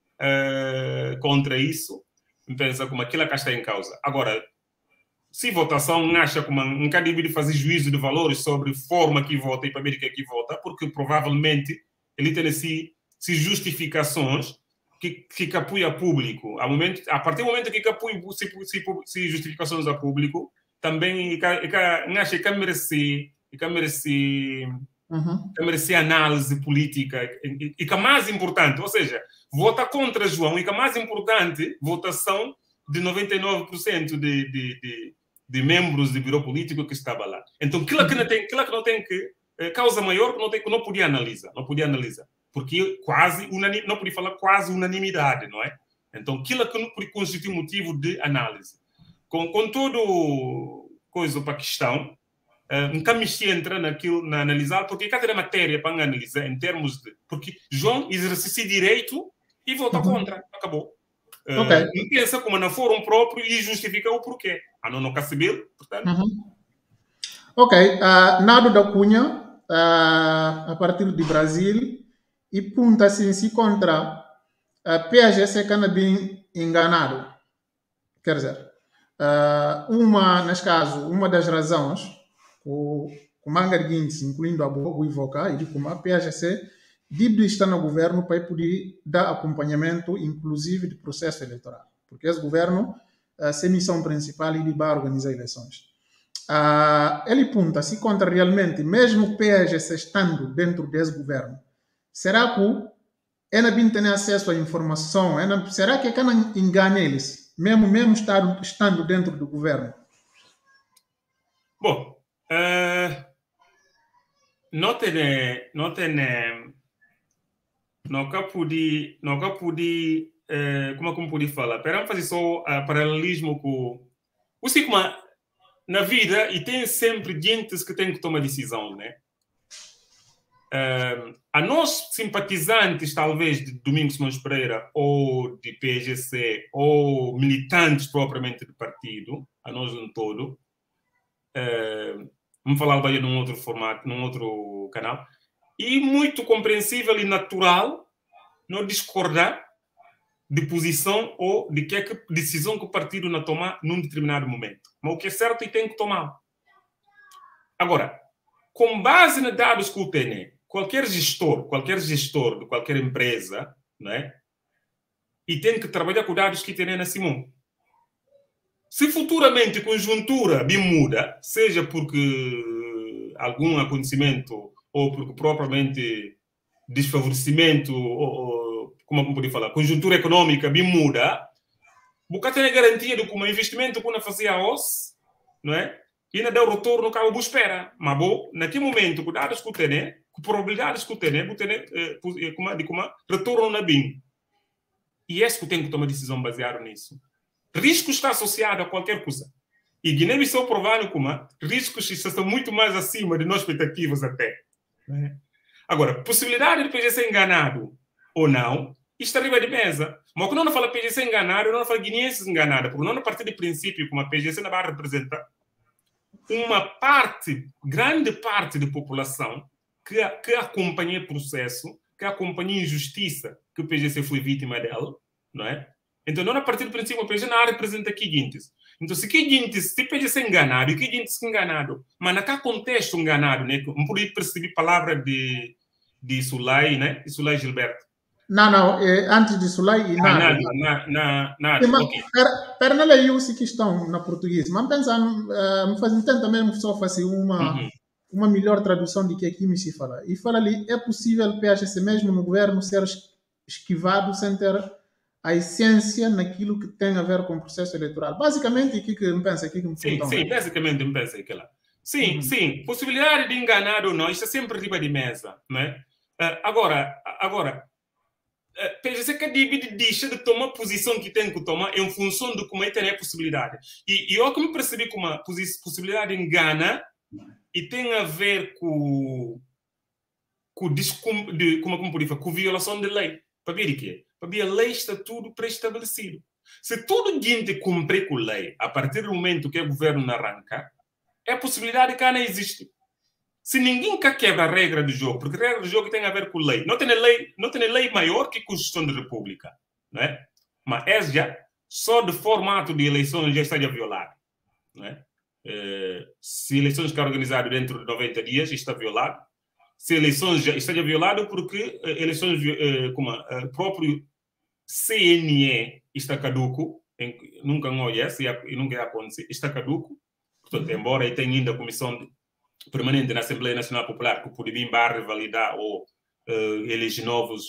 uh, contra isso, pensa como aquilo que está em causa. Agora, se votação acha como um bocado de fazer juízo de valores sobre forma que vota e para ver que aqui vota, porque provavelmente ele tem se, se justificações que, que apoia público. A, momento, a partir do momento que apoia se, se, se justificações a público, também acha que merece e que merece, uhum. que merece análise política e, e que é mais importante, ou seja, vota contra João e que é mais importante, votação de noventa e nove por cento de, de, de, de membros do bureau político que estava lá. Então, aquilo que não tem, aquilo que, não tem que causa maior que não, tem, que não podia analisar, não podia analisar, porque quase, unanim, não podia falar quase unanimidade, não é? Então, aquilo que não podia constituir motivo de análise. Com, com todo coisa para a questão, uh, nunca me entra naquilo, na analisar, porque cada matéria para analisar em termos de... Porque João exerce direito e vota uhum. contra, acabou. Uh, okay. Não pensa como não for um próprio e justifica o porquê. A não não cabe, portanto... Uhum. Ok, uh, Nado da Cunha, uh, a partir do Brasil, e punta-se si contra a P A G C que bem enganado. Quer dizer, uh, uma, neste caso, uma das razões que o Mangar Guintes, incluindo a Boa Ivoca, e como a P A G C deve estar no governo para poder dar acompanhamento, inclusive, do processo eleitoral. Porque esse governo, a sua missão principal é de organizar eleições. Uh, ele punta se contra realmente, mesmo o P A G C estando dentro desse governo, será que ele não tem acesso à informação? Ena, será que ele não engana eles, mesmo, mesmo estando, estando dentro do governo? Bom, uh, não tem, não tem, não pude, não pude, uh, como como pude falar? Para fazer só uh, paralelismo com o Sigma. Na vida, e tem sempre gente que tem que tomar decisão, né? Uh, a nós, simpatizantes, talvez, de Domingos Simões Pereira, ou de P G C, ou militantes propriamente do partido, a nós um todo, uh, vamos falar bem num outro formato, num outro canal, e muito compreensível e natural não discordar de posição ou de que é que decisão que o partido não tomar num determinado momento. Mas o que é certo e tem que tomar. Agora, com base nos dados que o tem, qualquer gestor, qualquer gestor de qualquer empresa, né, e tem que trabalhar com dados que tem na Simão. Se futuramente a conjuntura bem muda, seja porque algum acontecimento ou porque propriamente desfavorecimento ou como eu podia falar, conjuntura econômica bem muda, você tem garantia de que um investimento que você fazia hoje, não é? E ainda dá o retorno que você espera. Mas, bom, naquele momento, com dados que você tem, com probabilidades que você tem, você tem, como, de como retorno não é bem. E é isso que tem que tomar decisão baseada nisso. Risco está associado a qualquer coisa. E Guiné-Bissau provaram como riscos estão muito mais acima de nossas expectativas até. É? Agora, possibilidade de P G ser enganado ou não, isto arriba de mesa. Mas quando não fala P G C enganado, não fala guineenses enganado, porque não, a partir do princípio, como a P G C não vai representar uma parte, grande parte da população que, que acompanha o processo, que acompanha a injustiça que o P G C foi vítima dela, não é? Então, não a partir do princípio, o P G C não representa aqui guintes. Então, se que guintes, se o P G C enganado, e que guintes enganado, mas naquele contexto enganado, né? Não podia perceber a palavra de, de Sulay, né? De Sulay Gilberto. Não, não, é, antes disso lá e nada. Ah, nada, nada, nada. Mas, Okay. Para não ler isso que estão na português, mas pensando, uh, fazendo tenta mesmo só fazer uma, uhum. uma melhor tradução de que aqui me se fala. E fala ali, é possível o P H C mesmo no governo ser esquivado sem ter a essência naquilo que tem a ver com o processo eleitoral. Basicamente, o que que me pensa aqui que me Sim, então, sim, né? basicamente me pensa aquilo. Sim, uhum. sim, possibilidade de enganar ou não, isso é sempre riba de mesa, né? Uh, agora, agora, Uh, P G C que divide deixa de tomar a posição que tem que tomar em função de como é que tem a possibilidade. E, e eu que me percebi que uma possibilidade engana e tem a ver com, com, descum, de, como, como falar, com violação de lei. Para ver o quê? Para ver a lei está tudo pré-estabelecido. Se todo gente cumprir com a lei, a partir do momento que o governo arranca, é a possibilidade que não existe. Se ninguém quer quebrar a regra do jogo, porque a regra do jogo tem a ver com lei. Não tem lei, não tem lei maior que a Constituição da República. Não é? Mas essa já, só de formato de eleições já está a violar. Não é? Eh, se eleições estão organizadas dentro de noventa dias, está violado. Se eleições já está violado porque eh, eleições, eh, como o eh, próprio C N E está caduco, em, nunca conhece e nunca acontece, está caduco. Portanto, embora tenha ainda a comissão de permanente na Assembleia Nacional Popular, que pode vir barra validar ou uh, eleger novos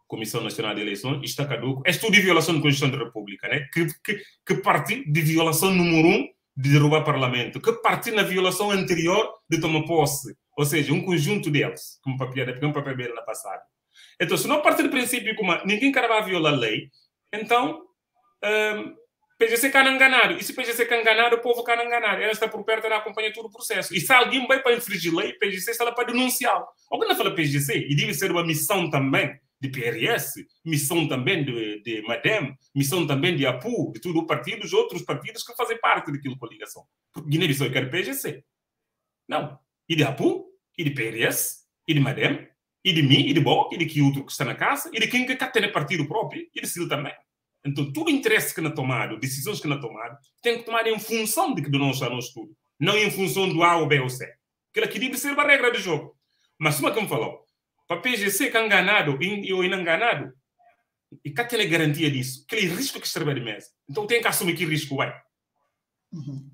Comissão Nacional de Eleições, está caduco. É tudo de violação da Constituição da República, né? Que, que, que parte de violação número um de derrubar o Parlamento, que parte na violação anterior de tomar posse. Ou seja, um conjunto deles, como papel, como papel dele na passada. Então, se não parte do princípio como ninguém vai violar a lei, então um, P G C está enganado. E se P G C está enganado, o povo está enganado. Ela está por perto de acompanhar todo o processo. E se alguém vai para infringir a lei, P G C está lá para denunciar. Alguém não fala P G C, e deve ser uma missão também de P R S, missão também de, de MADEM, missão também de A P U, de todos os partidos, outros partidos que fazem parte daquela coligação. Porque Guiné-Bissau quer P G C. Não. E de A P U, e de P R S, e de MADEM, e de mim, e de Bo, e de que outro que está na casa, e de quem que tem partido próprio, e de Sil também. Então, todo o interesse que não é tomado, decisões que não é tomado, tem que tomar em função de que não está no estudo. Não em função do A ou B ou C. Aquilo aqui deve ser uma regra do jogo. Mas, como é que me falou? Para P G C que é enganado ou inenganado, e cá tem a garantia disso. Aquele risco que escreve de mesa. Então, tem que assumir que risco vai. Uhum.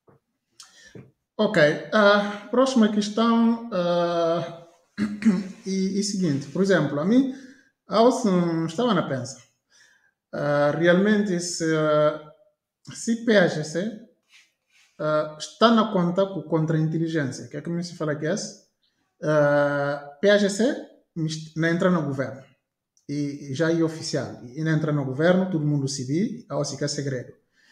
Ok. A próxima questão uh, e, e seguinte. Por exemplo, a mim, eu estava na pensa. Uh, realmente, se, uh, se P G C uh, está na conta com contra-inteligência, que é como se fala que é esse, uh, P G C não entra no governo. E, e já é oficial. E não entra no governo, todo mundo se vê, ou se quer segredo.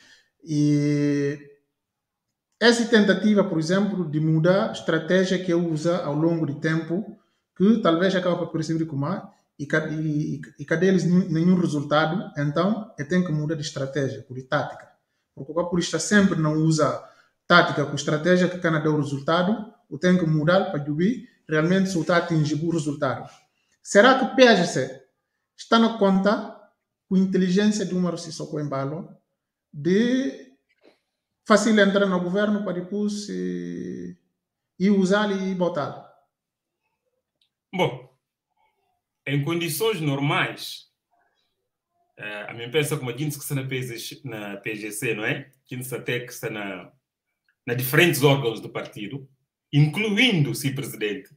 E essa tentativa, por exemplo, de mudar a estratégia que usa ao longo do tempo, que talvez acaba por perceber como há, e, e, e cadê eles nenhum resultado, então eu tenho que mudar de estratégia, por tática. Porque o polícia sempre não usa tática com estratégia que canal dá o resultado, eu tenho que mudar para ver realmente se está atingindo o resultado. Será que o P G C está na conta com a inteligência de uma Sissoko Embalo de fácil entrar no governo para depois e, e usar e botar? Bom, em condições normais, a minha pensa como a gente que está na P G C, não é? Que até que está na, na diferentes órgãos do partido, incluindo-se o presidente.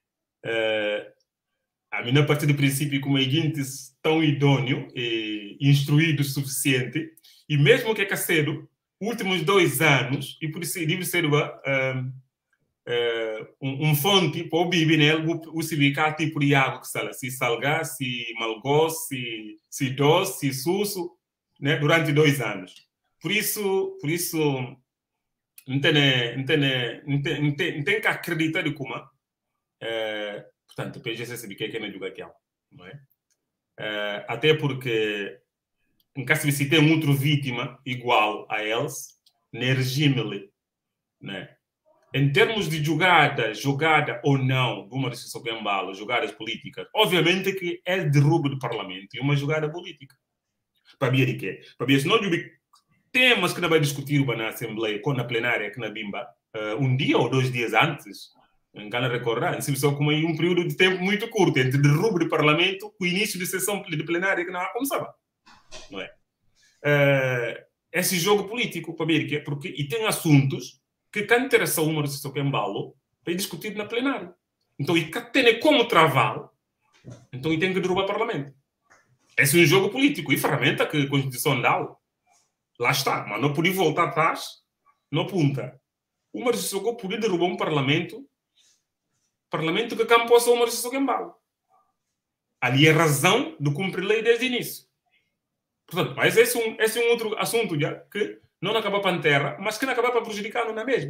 Uh, a mim, a partir do princípio, como a gente tão idôneo e instruído o suficiente, e mesmo que é cedo, últimos dois anos, e por isso deve ser uma, um, um, um fonte para o Bibi, né? O civicar tipo de água que sala, se salgar, se malgó, se, se doce, se susso, né? Durante dois anos. Por isso, por isso, não tem, não tem, não tem, não tem, não tem que acreditar de como, é, portanto, o P G C sabe que é que não joga aquilo, não é? É, até porque em caso de se tem outra vítima igual a eles, no regime, né? Em termos de jogada, jogada ou não, de uma decisão que embala, jogadas políticas, obviamente que é derrubo do parlamento e uma jogada política. Para ver de quê? Para ver se não temas que não vai discutir na Assembleia, na plenária, que na Bimba, uh, um dia ou dois dias antes, em cada recordar, se só como em um período de tempo muito curto, entre derrubo do parlamento e o início de sessão de plenária que não começava. Não é? Uh, esse jogo político, para ver que porque e tem assuntos que can interessa uma decisão que embalo para discutir na plenária. Então, e que tem como travar, então e tem que derrubar o parlamento. Esse é um jogo político e ferramenta que a Constituição dá. Lá está, mas não podia voltar atrás, não apunta. Uma decisão que podia derrubar um parlamento, parlamento que can possa uma decisão que embalo. Ali é a razão de cumprir a lei desde o início. Portanto, mas esse é um, esse é um outro assunto já que não acaba para a terra, mas que não acaba para prejudicar não é mesmo.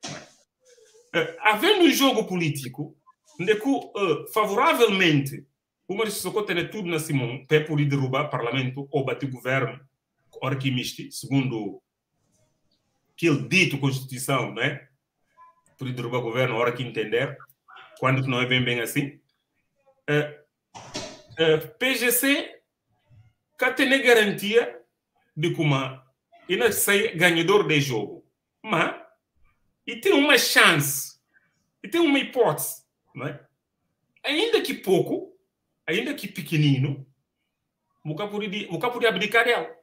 Uh, havendo um jogo político, onde que, uh, favoravelmente, uma decisão que tem tudo na Simão, para poder derrubar o parlamento ou bater o governo, hora que misti, segundo aquele dito Constituição, não é? Poder derrubar o governo, hora que entender, quando não é bem bem assim. Uh, uh, P G C que tem garantia de como ele sai ganhador do jogo. Mas e tem uma chance, e tem uma hipótese, não é? Ainda que pouco, ainda que pequenino, o que podia abdicar dela.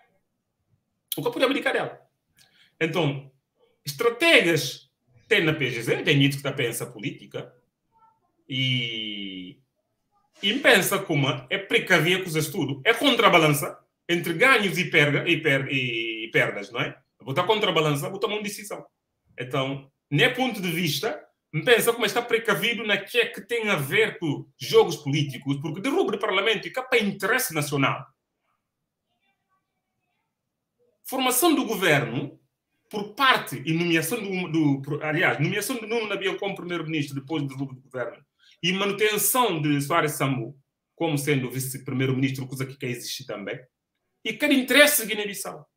O que podia abdicar dela. Então, estratégias tem na P G C, tem gente que está pensando política, e E pensa como é precaver coisas tudo. É contrabalança entre ganhos e, perda, e, per, e perdas, não é? Botar contrabalança, botar uma decisão. Então, nesse ponto de vista, pensa como está precavido naquilo que tem a ver com jogos políticos, porque derruba o Parlamento e capa interesse nacional. Formação do governo, por parte e nomeação do, do aliás, nomeação do Nuno Nabiel como primeiro-ministro depois do derrubo do governo e manutenção de Soares Sambu como sendo vice-primeiro-ministro, coisa que quer existir também, e cada interesse de Guiné-Bissau.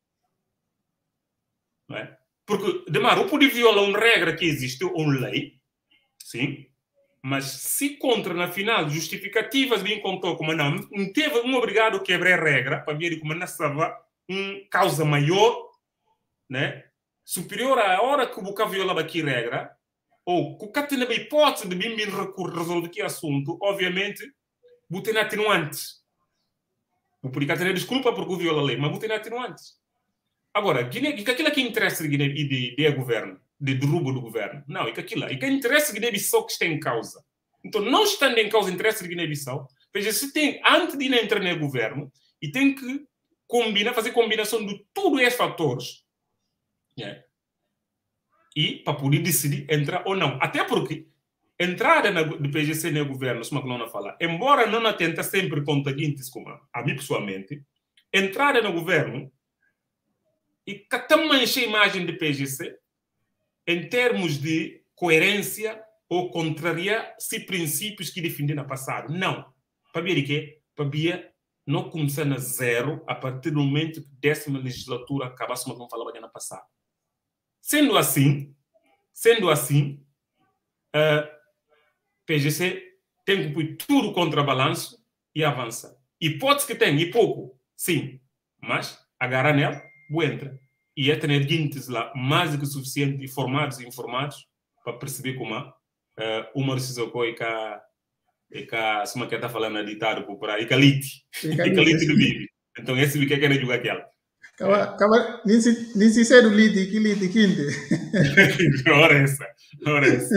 Não é? Porque, de mar, o poder viola uma regra que existe, uma lei, sim, mas se contra, na final, justificativas bem contou como não, não teve um obrigado a quebrar a regra, para ver como não estava uma causa maior, né? Superior à hora que o boca violava aqui a regra, ou que o cara tem a hipótese de bem bem resolver aqui assunto, obviamente, vou ter atenuantes. Vou poder ter desculpa porque viola a lei, mas vou ter atenuantes. Agora, Guiné, e que aquilo que interessa de Guiné e de, de governo, de derrubo do governo, não, e que aquilo, e que interessa de Guiné-Bissau que está em causa. Então, não estando em causa o interesse de Guiné-Bissau, veja, se tem, antes de entrar no governo, e tem que combinar, fazer combinação de todos esses fatores, né? E para poder decidir entrar ou não. Até porque entrada do P G C no governo, como a não fala, embora não atenta sempre contra guintes, como a mim pessoalmente, entrada no governo e que também enche a imagem do P G C em termos de coerência ou contrariar-se princípios que defendi no passado. Não. Para ver o quê? Para ver não começar na zero a partir do momento que décima legislatura acabasse, como não falava no passado. Sendo assim, sendo assim, uh, P G C tem que pôr tudo contra balanço e avançar. Hipótese que tem, e pouco, sim, mas agarrar nela, vou entrar. E é ter guintes lá mais do que suficiente, informados e informados, para perceber como uh, uma decisão que é que a Suma que está falando é ditado por aí, e calite, e calite do Bibi. Então, esse que é que é jogar aquela. Acaba, nem se sei do lidi, que lidi, quinte. Ora essa, ora essa.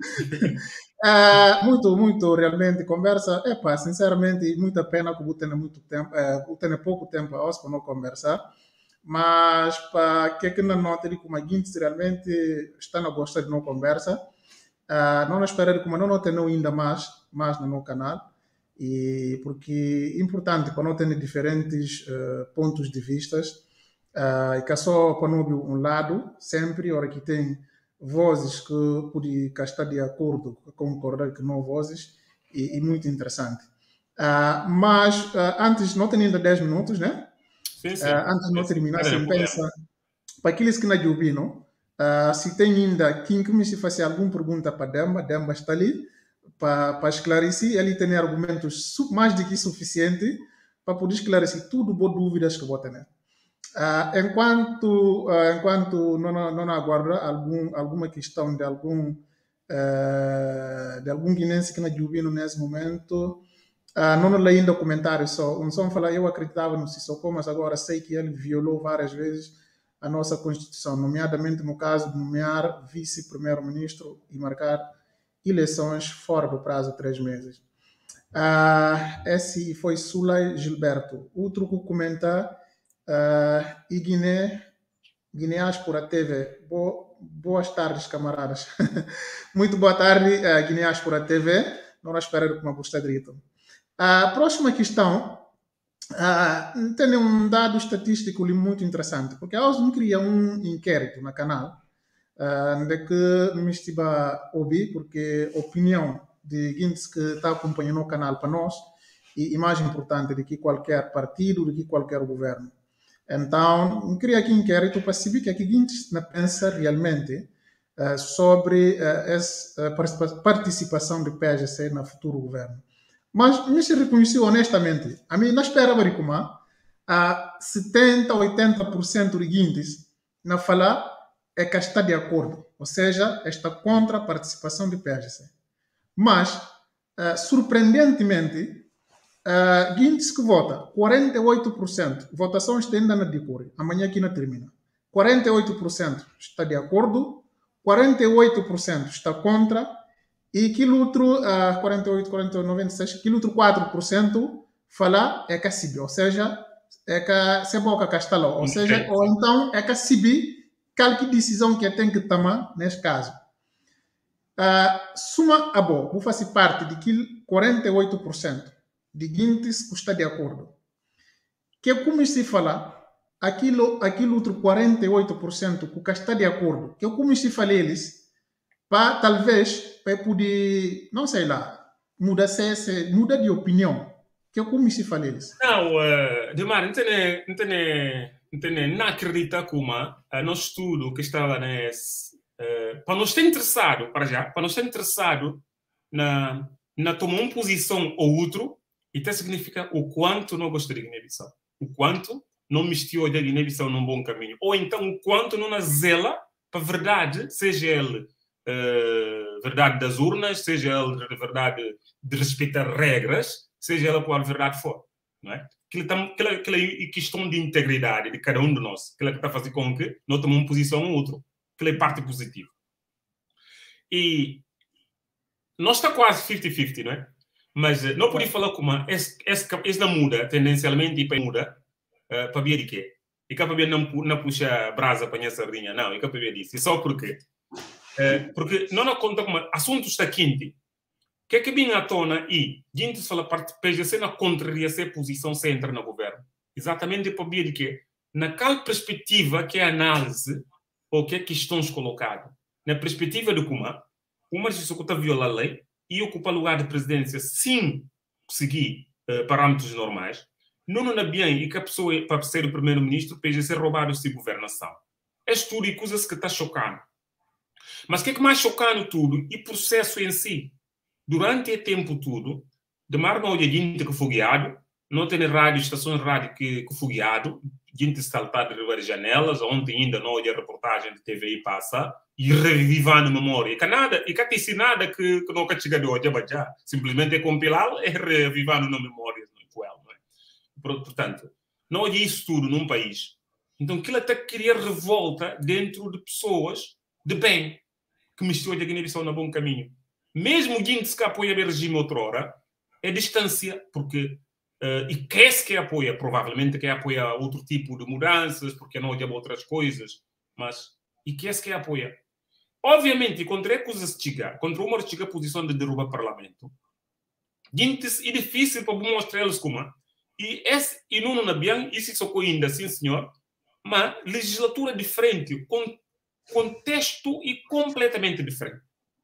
Uh, muito, muito, realmente, conversa, epa, sinceramente, muita pena que eu tenho muito tempo, uh, tenho pouco tempo a para não conversar, mas para que que não note de como a gente realmente está a gostar de não conversa, uh, não espero de como não note ainda mais, mais no meu canal, e porque é importante para não ter diferentes uh, pontos de vistas, uh, e que só para não um lado, sempre, hora que tem vozes que podem estar de acordo, concordar com não vozes, e, e muito interessante. Uh, mas uh, antes, não tem ainda dez minutos, né? Sim, sim. Uh, antes de não sim, terminar, sim. se pensa, para aqueles que não ouviram, uh, se tem ainda quem que me se fazer alguma pergunta para Demba, Demba está ali, para, para esclarecer, ele tem argumentos mais do que suficiente para poder esclarecer tudo, boas dúvidas que vou ter. Uh, enquanto uh, enquanto não, não aguarda algum, alguma questão de algum uh, de algum guinense que não ouviu nesse momento, uh, não leio ainda comentário só, um só falar, eu acreditava no Sissoko, mas agora sei que ele violou várias vezes a nossa Constituição, nomeadamente no caso de nomear vice-primeiro-ministro e marcar eleições fora do prazo de três meses. Uh, esse foi Sulay Gilberto. Outro que comenta Uh, e Guiné, Guiné por T V. Bo, boas tardes, camaradas. Muito boa tarde, uh, Guiné por T V. Não espero que me goste de A uh, próxima questão uh, tem um dado estatístico muito interessante, porque a não cria um inquérito no canal uh, de que me estive a ouvir, porque a opinião de gente que está acompanhando o canal para nós e mais importante de que qualquer partido, de que qualquer governo. Então, eu queria aqui um inquérito para saber que aqui a gente pensa realmente uh, sobre uh, essa uh, participação de P G C no futuro governo. Mas, me se reconheceu honestamente, a mim não esperava de como a setenta, oitenta por cento de guindes na falar é que está de acordo, ou seja, está contra a participação de P G C. Mas, uh, surpreendentemente, Uh, Guintes que vota, quarenta e oito por cento, votação está ainda na decorre, amanhã aqui não termina. quarenta e oito por cento está de acordo, quarenta e oito por cento está contra E aquele outro, uh, quarenta e oito, quarenta e oito, noventa e seis, aquele outro quatro por cento fala é que a C I B, ou seja, é que se boca que está lá, ou seja, ou então é que a C I B, qualquer decisão que tem que tomar nesse caso. Uh, suma a boa, vou fazer parte de aquele quarenta e oito por cento de guintes que está de acordo. Que como se fala, aquilo, aquilo outro quarenta e oito por cento que está de acordo, que como se fala eles, para talvez para poder, não sei lá, mudar se muda de opinião. Que como se fala eles? Não, uh, Demar, não tem, não tem, não tem, não acredita como uh, no estudo que estava nesse, uh, para nós estar interessado, para já, para nós estar interessado na, na tomar uma posição ou outro, isso significa o quanto não gosta de Guiné-Bissau, o quanto não misturou de Guiné-Bissau num bom caminho, ou então o quanto não zela para a verdade, seja ele uh, verdade das urnas, seja ele verdade de respeitar regras, seja ela qual verdade for, não é? Aquela, aquela, aquela questão de integridade de cada um de nós, aquela que está a fazer com que não tomemos uma posição ou outra, aquela é parte positiva. E nós está quase cinquenta cinquenta, não é? Mas não podia falar como esse, esse, esse não muda, tendencialmente, e muda uh, para ver de quê? E cá para ver não, não puxa brasa para a sardinha, não, e cá para ver disso. E só porque, uh, porque não nos conta como assunto está quente. O que é que vem à tona e a gente fala parte P G C na contraria se a posição se entra no governo. Exatamente para ver de quê? Naquela perspectiva que é a análise ou que é questões colocadas. Na perspectiva de como uma legislatura viola a lei e ocupa lugar de presidência sem seguir uh, parâmetros normais, não não é bem e que a pessoa, para ser o primeiro-ministro, P G C roubado de governação. É tudo e coisas que está chocando. Mas o que é que mais chocando tudo? E processo em si. Durante o tempo todo, de mar não olha gente que fogueado, não tem rádio, estações de rádio que, que fogueado, gente saltada de várias janelas, ontem ainda não olha a reportagem de T V I passa, e revivando a memória. E que nada, e que tem nada que, que nunca chega de hoje a baixar. Simplesmente é compilá-lo e revivando na memória, não é? Portanto, não olha isso tudo num país. Então, aquilo até queria revolta dentro de pessoas de bem, que misturam a Guiné-Bissau no bom caminho. Mesmo gente que apoia o regime outrora, é distância, porque uh, e quer-se que apoia, provavelmente que apoia outro tipo de mudanças, porque não olha outras coisas, mas e quer-se que apoia. Obviamente, contra a coisa se chega, contra uma chega a posição de derrubar o parlamento, gente é difícil para mostrar eles como e esse e não na bem, isso só ainda, sim senhor, mas legislatura diferente, com contexto e completamente diferente.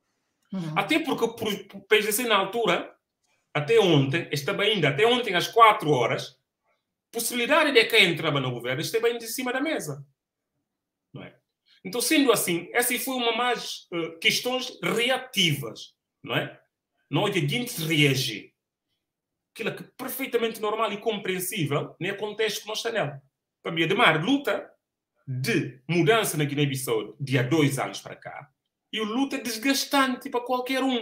Uhum. Até porque o P G C na altura, até ontem, estava ainda, até ontem às quatro horas, possibilidade de quem entrava no governo estava ainda em cima da mesa. Não é? Então, sendo assim, essa foi uma mais uh, questões reativas, não é? Não é de gente reagir. Aquilo que é perfeitamente normal e compreensível no contexto que nós estamos nela. Para mim, Ademar, luta de mudança na Guiné-Bissau de há dois anos para cá, e o luta é desgastante para qualquer um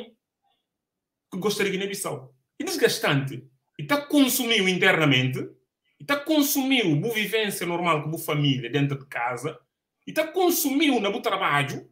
que gostaria de Guiné-Bissau. É desgastante. E está consumindo internamente, e está consumindo a boa vivência normal com a boa família dentro de casa, e está consumindo na boa trabalho,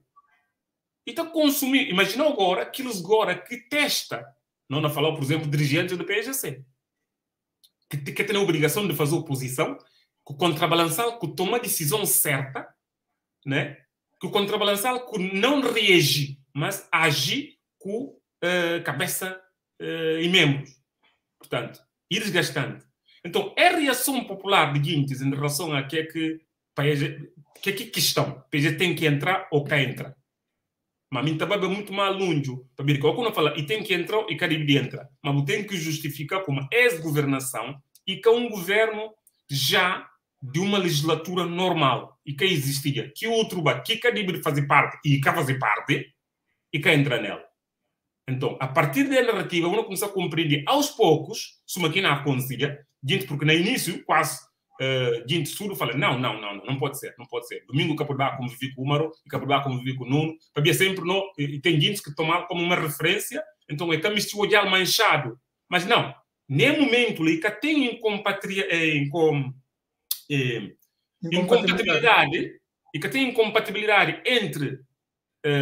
e está consumindo. Imagina agora aqueles agora que testa, não na falar, por exemplo, dirigentes do P G C, que, que tem a obrigação de fazer oposição, que contrabalançar, que toma a decisão certa, né? Que contrabalançar, que não reagir, mas agir com uh, cabeça uh, e membros. Portanto, é desgastante. Então, é a reação popular de Guintes em relação a que é que que é que questão? P G tem que entrar ou cá entra. Mas a mim também é muito mais longe. Para ver que eu não falo, e tem que entrar e cada dia entra. Mas tem que justificar como ex-governação e que é um governo já de uma legislatura normal e que existia, que o outro que cada dia fazer parte e que fazer parte e que entra nela. Então, a partir da narrativa, vamos começar a compreender aos poucos, se uma aqui não acontecia, gente, porque no início, quase, uh, gente tudo fala, não, não, não, não, não pode ser, não pode ser. Domingo, Capodá convivi com o Maro, e Capodá convivi com o Nuno, para sempre não, e tem gente que tomar como uma referência, então é que me estou olhar manchado. Mas não, nem momento ali que tem incompatibilidade, com Eh, incompatibilidade e que tem incompatibilidade entre uh,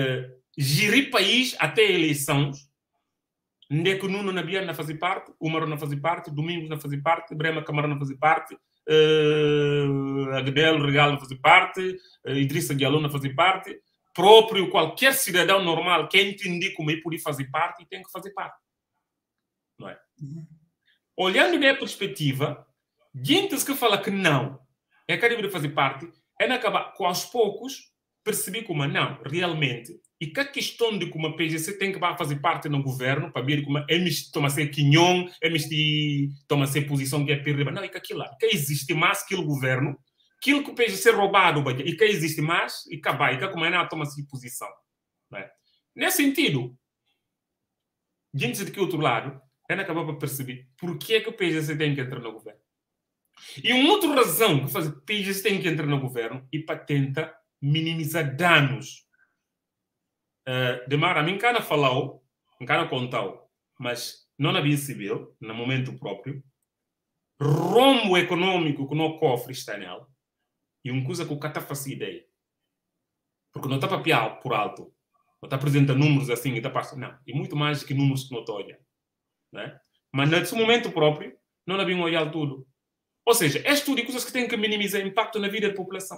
gerir país até eleições, onde que Nuno Nabiano não fazia parte, Umaro não fazia parte, Domingos não fazia parte, Brema Camarão não fazia parte, uh, Agdelo Regalo não fazia parte, uh, Idrissa Diallo não fazia parte, próprio qualquer cidadão normal que entende como ele podia fazer parte e tem que fazer parte. Não é? Uhum. Olhando da perspectiva, gente que fala que não, é que deve fazer parte, é na acabar com aos poucos perceber como não, realmente, e que a questão de como a P G C tem que fazer parte no governo, para ver como é que toma ser quinhão, é que toma ser posição que é perda, não, e que aquilo lá, que existe mais que o governo, aquilo que o P G C roubado, e que existe mais, e que vai, e que como é que toma ser posição. Não é? Nesse sentido, gente de que outro lado, é na acabar para perceber por que é que o P G C tem que entrar no governo. E uma outra razão que faz o P G C tem que entrar no governo e para tentar minimizar danos. Uh, Demar, a mim cana falou, cana contou, mas não havia civil, no momento próprio, rombo econômico que no cofre está nela, e uma coisa que o cara faz ideia. Porque não está papiado por alto, não está apresentando números assim, e está passando, não, e muito mais que números que não está olhando. Né? Mas nesse momento próprio, não havia um olhar tudo. Ou seja, é tudo de coisas que têm que minimizar o impacto na vida da população.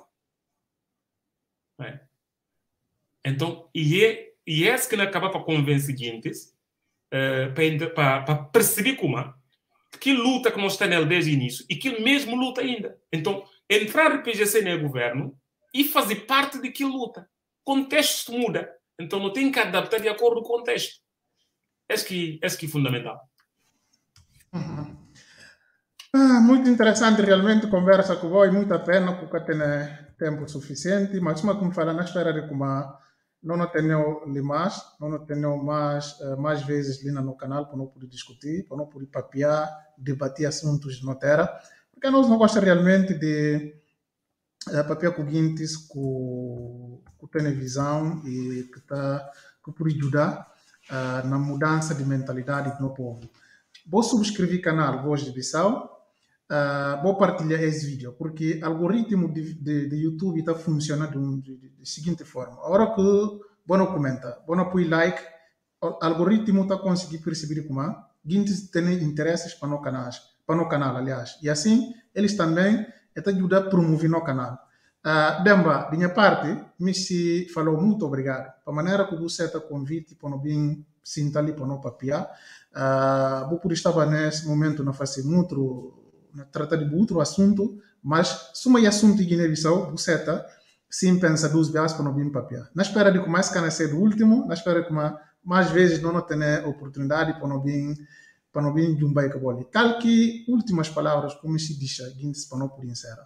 É. Então, e é, e é isso que acaba para convencer seguintes, uh, para, para, para perceber como é, que luta que nós temos desde o início e que ele mesmo luta ainda. Então, entrar no P G C no governo e fazer parte de que luta. O contexto muda. Então, não tem que adaptar de acordo com o contexto. Esse que, esse que é fundamental. Uhum. Ah, muito interessante realmente conversa com você, muita pena porque tem tempo suficiente, mas como fala na espera de como não tenho ali mais, não tenho mais, mais vezes ali no canal para não poder discutir, para não poder papiar, debater assuntos de notera, porque nós não gostamos realmente de uh, papiar com guintes, com, com televisão e que está que pode ajudar uh, na mudança de mentalidade do povo. Vou subscrever o canal Voz de Bissau. Uh, vou partilhar esse vídeo, porque o algoritmo de, de, de YouTube está funcionando de, de, de seguinte forma. A hora que você comenta, você põe like, o algoritmo está conseguindo perceber como é, gente tem interesses para o canal, para o canal, aliás. E assim, eles também estão ajudando a promover no canal. Uh, Demba, de minha parte, me se falou muito obrigado. Para a maneira que você está convite para não vir sentar ali para não papiar. Uh, vou por estar nesse momento não fazer muito tratar de outro assunto, mas se um assunto de Guiné-Bissau, você está sem pensar duas vezes para não vir papiar. Na espera de que mais cana ser o último, na espera de que mais, mais vezes não tenha oportunidade para não vir para não vir de um bairro boli. Tal que últimas palavras como se diz, Guinness para não poder encerrar.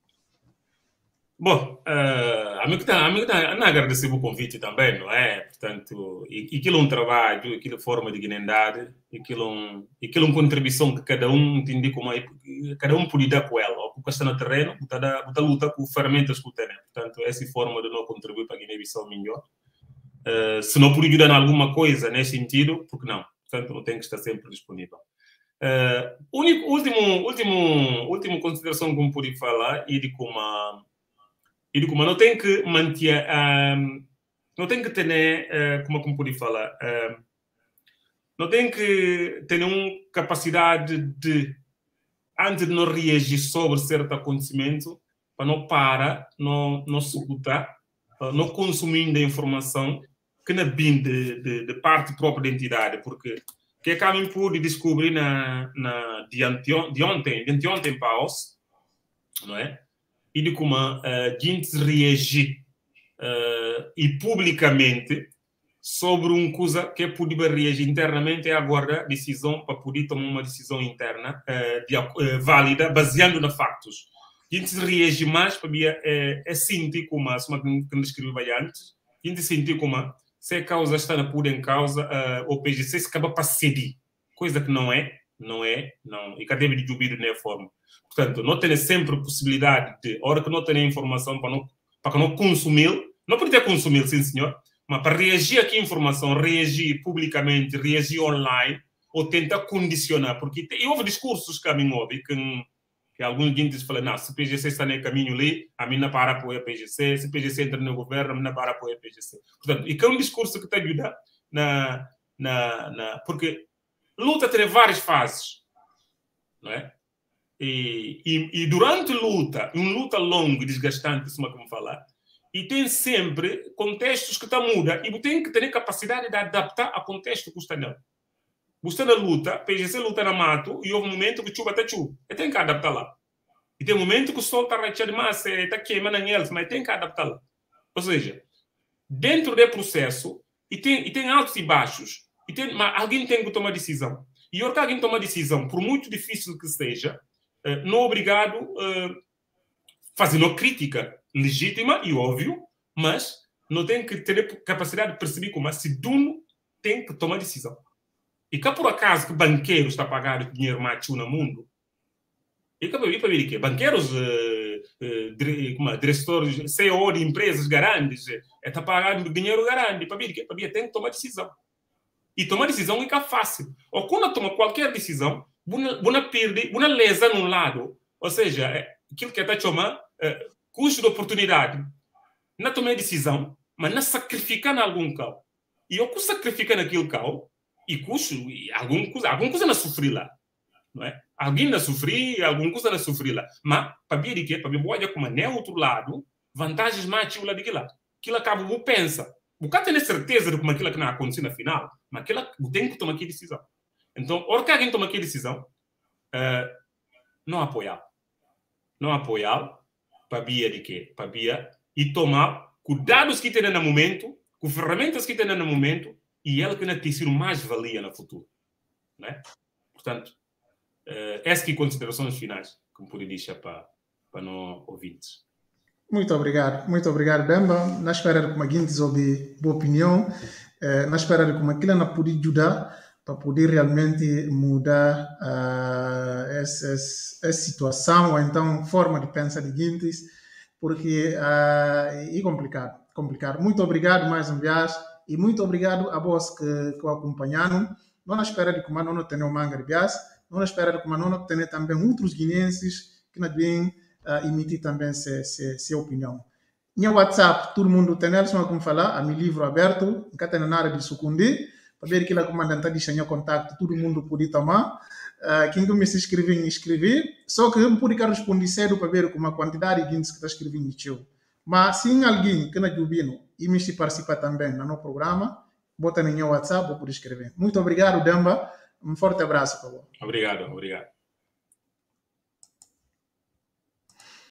Bom, uh, a mim que não agradecer o convite também, não é? Portanto, e, e aquilo é um trabalho, aquilo é forma de guinendade, aquilo é um, aquilo é uma contribuição que cada um entende como é, cada um pode dar com ela, ou porque está no terreno, está luta com ferramentas que tem. Portanto, essa forma de não contribuir para a Guiné-Bissau melhor. Uh, se não puder ajudar em alguma coisa nesse sentido, porque não? Portanto, não tem que estar sempre disponível. Uh, único, último, último, última consideração que eu pude falar é de como a E como não tem que manter, um, não tem que ter, uh, como como pode falar, uh, não tem que ter uma capacidade de, antes de não reagir sobre certo acontecimento, para não parar, não, não escutar, uh, não consumir da informação que não vem de, de, de parte própria da entidade, porque que acabam por descobrir na, na, de, ante, de ontem, de ontem para hoje, não é? E de como a uh, gente reagir uh, e publicamente sobre uma coisa que é poder reagir internamente e aguardar decisão para poder tomar uma decisão interna uh, de, uh, válida, baseando nos factos. A gente reage mais para é, é sentir como, como eu escrevi antes, a gente sentir como se a causa está na pura em causa, uh, o P G C se acaba para ceder, coisa que não é, não é, não, e que deve de jubir de forma. Portanto, não tem sempre a possibilidade de, a hora que não tem informação para não, para não consumir, não pode ter consumir, sim senhor, mas para reagir aqui à informação, reagir publicamente, reagir online, ou tentar condicionar, porque tem, houve discursos que a mim ouvi, que que alguns guintes falam, não, se o P G C está no caminho ali, a mim não para apoiar o P G C, se o P G C entra no governo, a mim não para apoiar o P G C. Portanto, e que é um discurso que te ajuda na, na, na... Porque luta tem várias fases, não é? E, e, e durante a luta, uma luta longa e desgastante, como como falar, e tem sempre contextos que estão mudando, e tem que ter capacidade de adaptar a contexto que está não. Você na luta, P G C luta na mato, e houve um momento que chuva está chuva. E tem que adaptar lá. E tem um momento que o sol está rachando demais, está queimando eles, mas tem que adaptar lá. Ou seja, dentro do processo, e tem, e tem altos e baixos, e tem, mas alguém tem que tomar decisão. E hora que alguém toma decisão, por muito difícil que seja, não é obrigado a fazer uma crítica legítima e óbvio, mas não tem que ter capacidade de perceber como se Duno tem que tomar decisão. E que por acaso que banqueiros está pagando dinheiro mais no mundo, e que para ver que banqueiros, uh, uh, como diretores, C E O de empresas grandes, está pagando dinheiro grande, para ver que para ver tem que tomar decisão. E tomar decisão é fácil. Ou quando toma qualquer decisão, você perde, você lesa num lado, ou seja, aquilo que está chamando uh, custo de oportunidade. Não tomar decisão, mas não sacrificar em algum caso. E eu que sacrificar naquele caso, e custo, e algum coisa, algum coisa não sofrer lá. Não é? Alguém não sofrer, algum coisa não sofrer lá. Mas, para ver de quê? Para ver olha como é outro lado, vantagens mais lá daquele lado. Aquilo acaba, você pensa. Você tem certeza de como aquilo que não aconteceu na final, mas aquilo tem que tomar aqui decisão. Então, hora que alguém toma aqui decisão, uh, não apoiar. Não apoiar, para ver de quê? Para ver e tomar cuidados que tem no momento, com ferramentas que tem no momento, e ela que não tem sido mais valia no futuro. Né? Portanto, uh, essas que considerações finais, como poderia deixar para, para não ouvintes. Muito obrigado, muito obrigado, Bemba. Na espera de como alguém diz sobre a boa opinião, eh, na espera de como aquilo não pode ajudar para poder realmente mudar uh, essa, essa situação ou então forma de pensar de Guintes, porque uh, é complicado, complicado. Muito obrigado mais uma vez e muito obrigado a vós que, que o acompanharam. Não na espera de como não tenha o manga de bias, não na espera de como não tenha também outros guineenses que não vêm uh, emitir também sua opinião. Minha WhatsApp, todo mundo tem, como falar, a meu livro aberto, não tem nada de sucundi, para ver que lá comandante deixa meu contato, todo mundo pode tomar. Uh, quem me se inscrever, inscrever, só que eu não pude responder cedo para ver como a quantidade de gente que está escrevendo isso. Mas se alguém que não é ouvindo e me participa também no nosso programa, bota no meu WhatsApp, eu posso escrever. Muito obrigado, Demba. Um forte abraço para você. Obrigado, obrigado.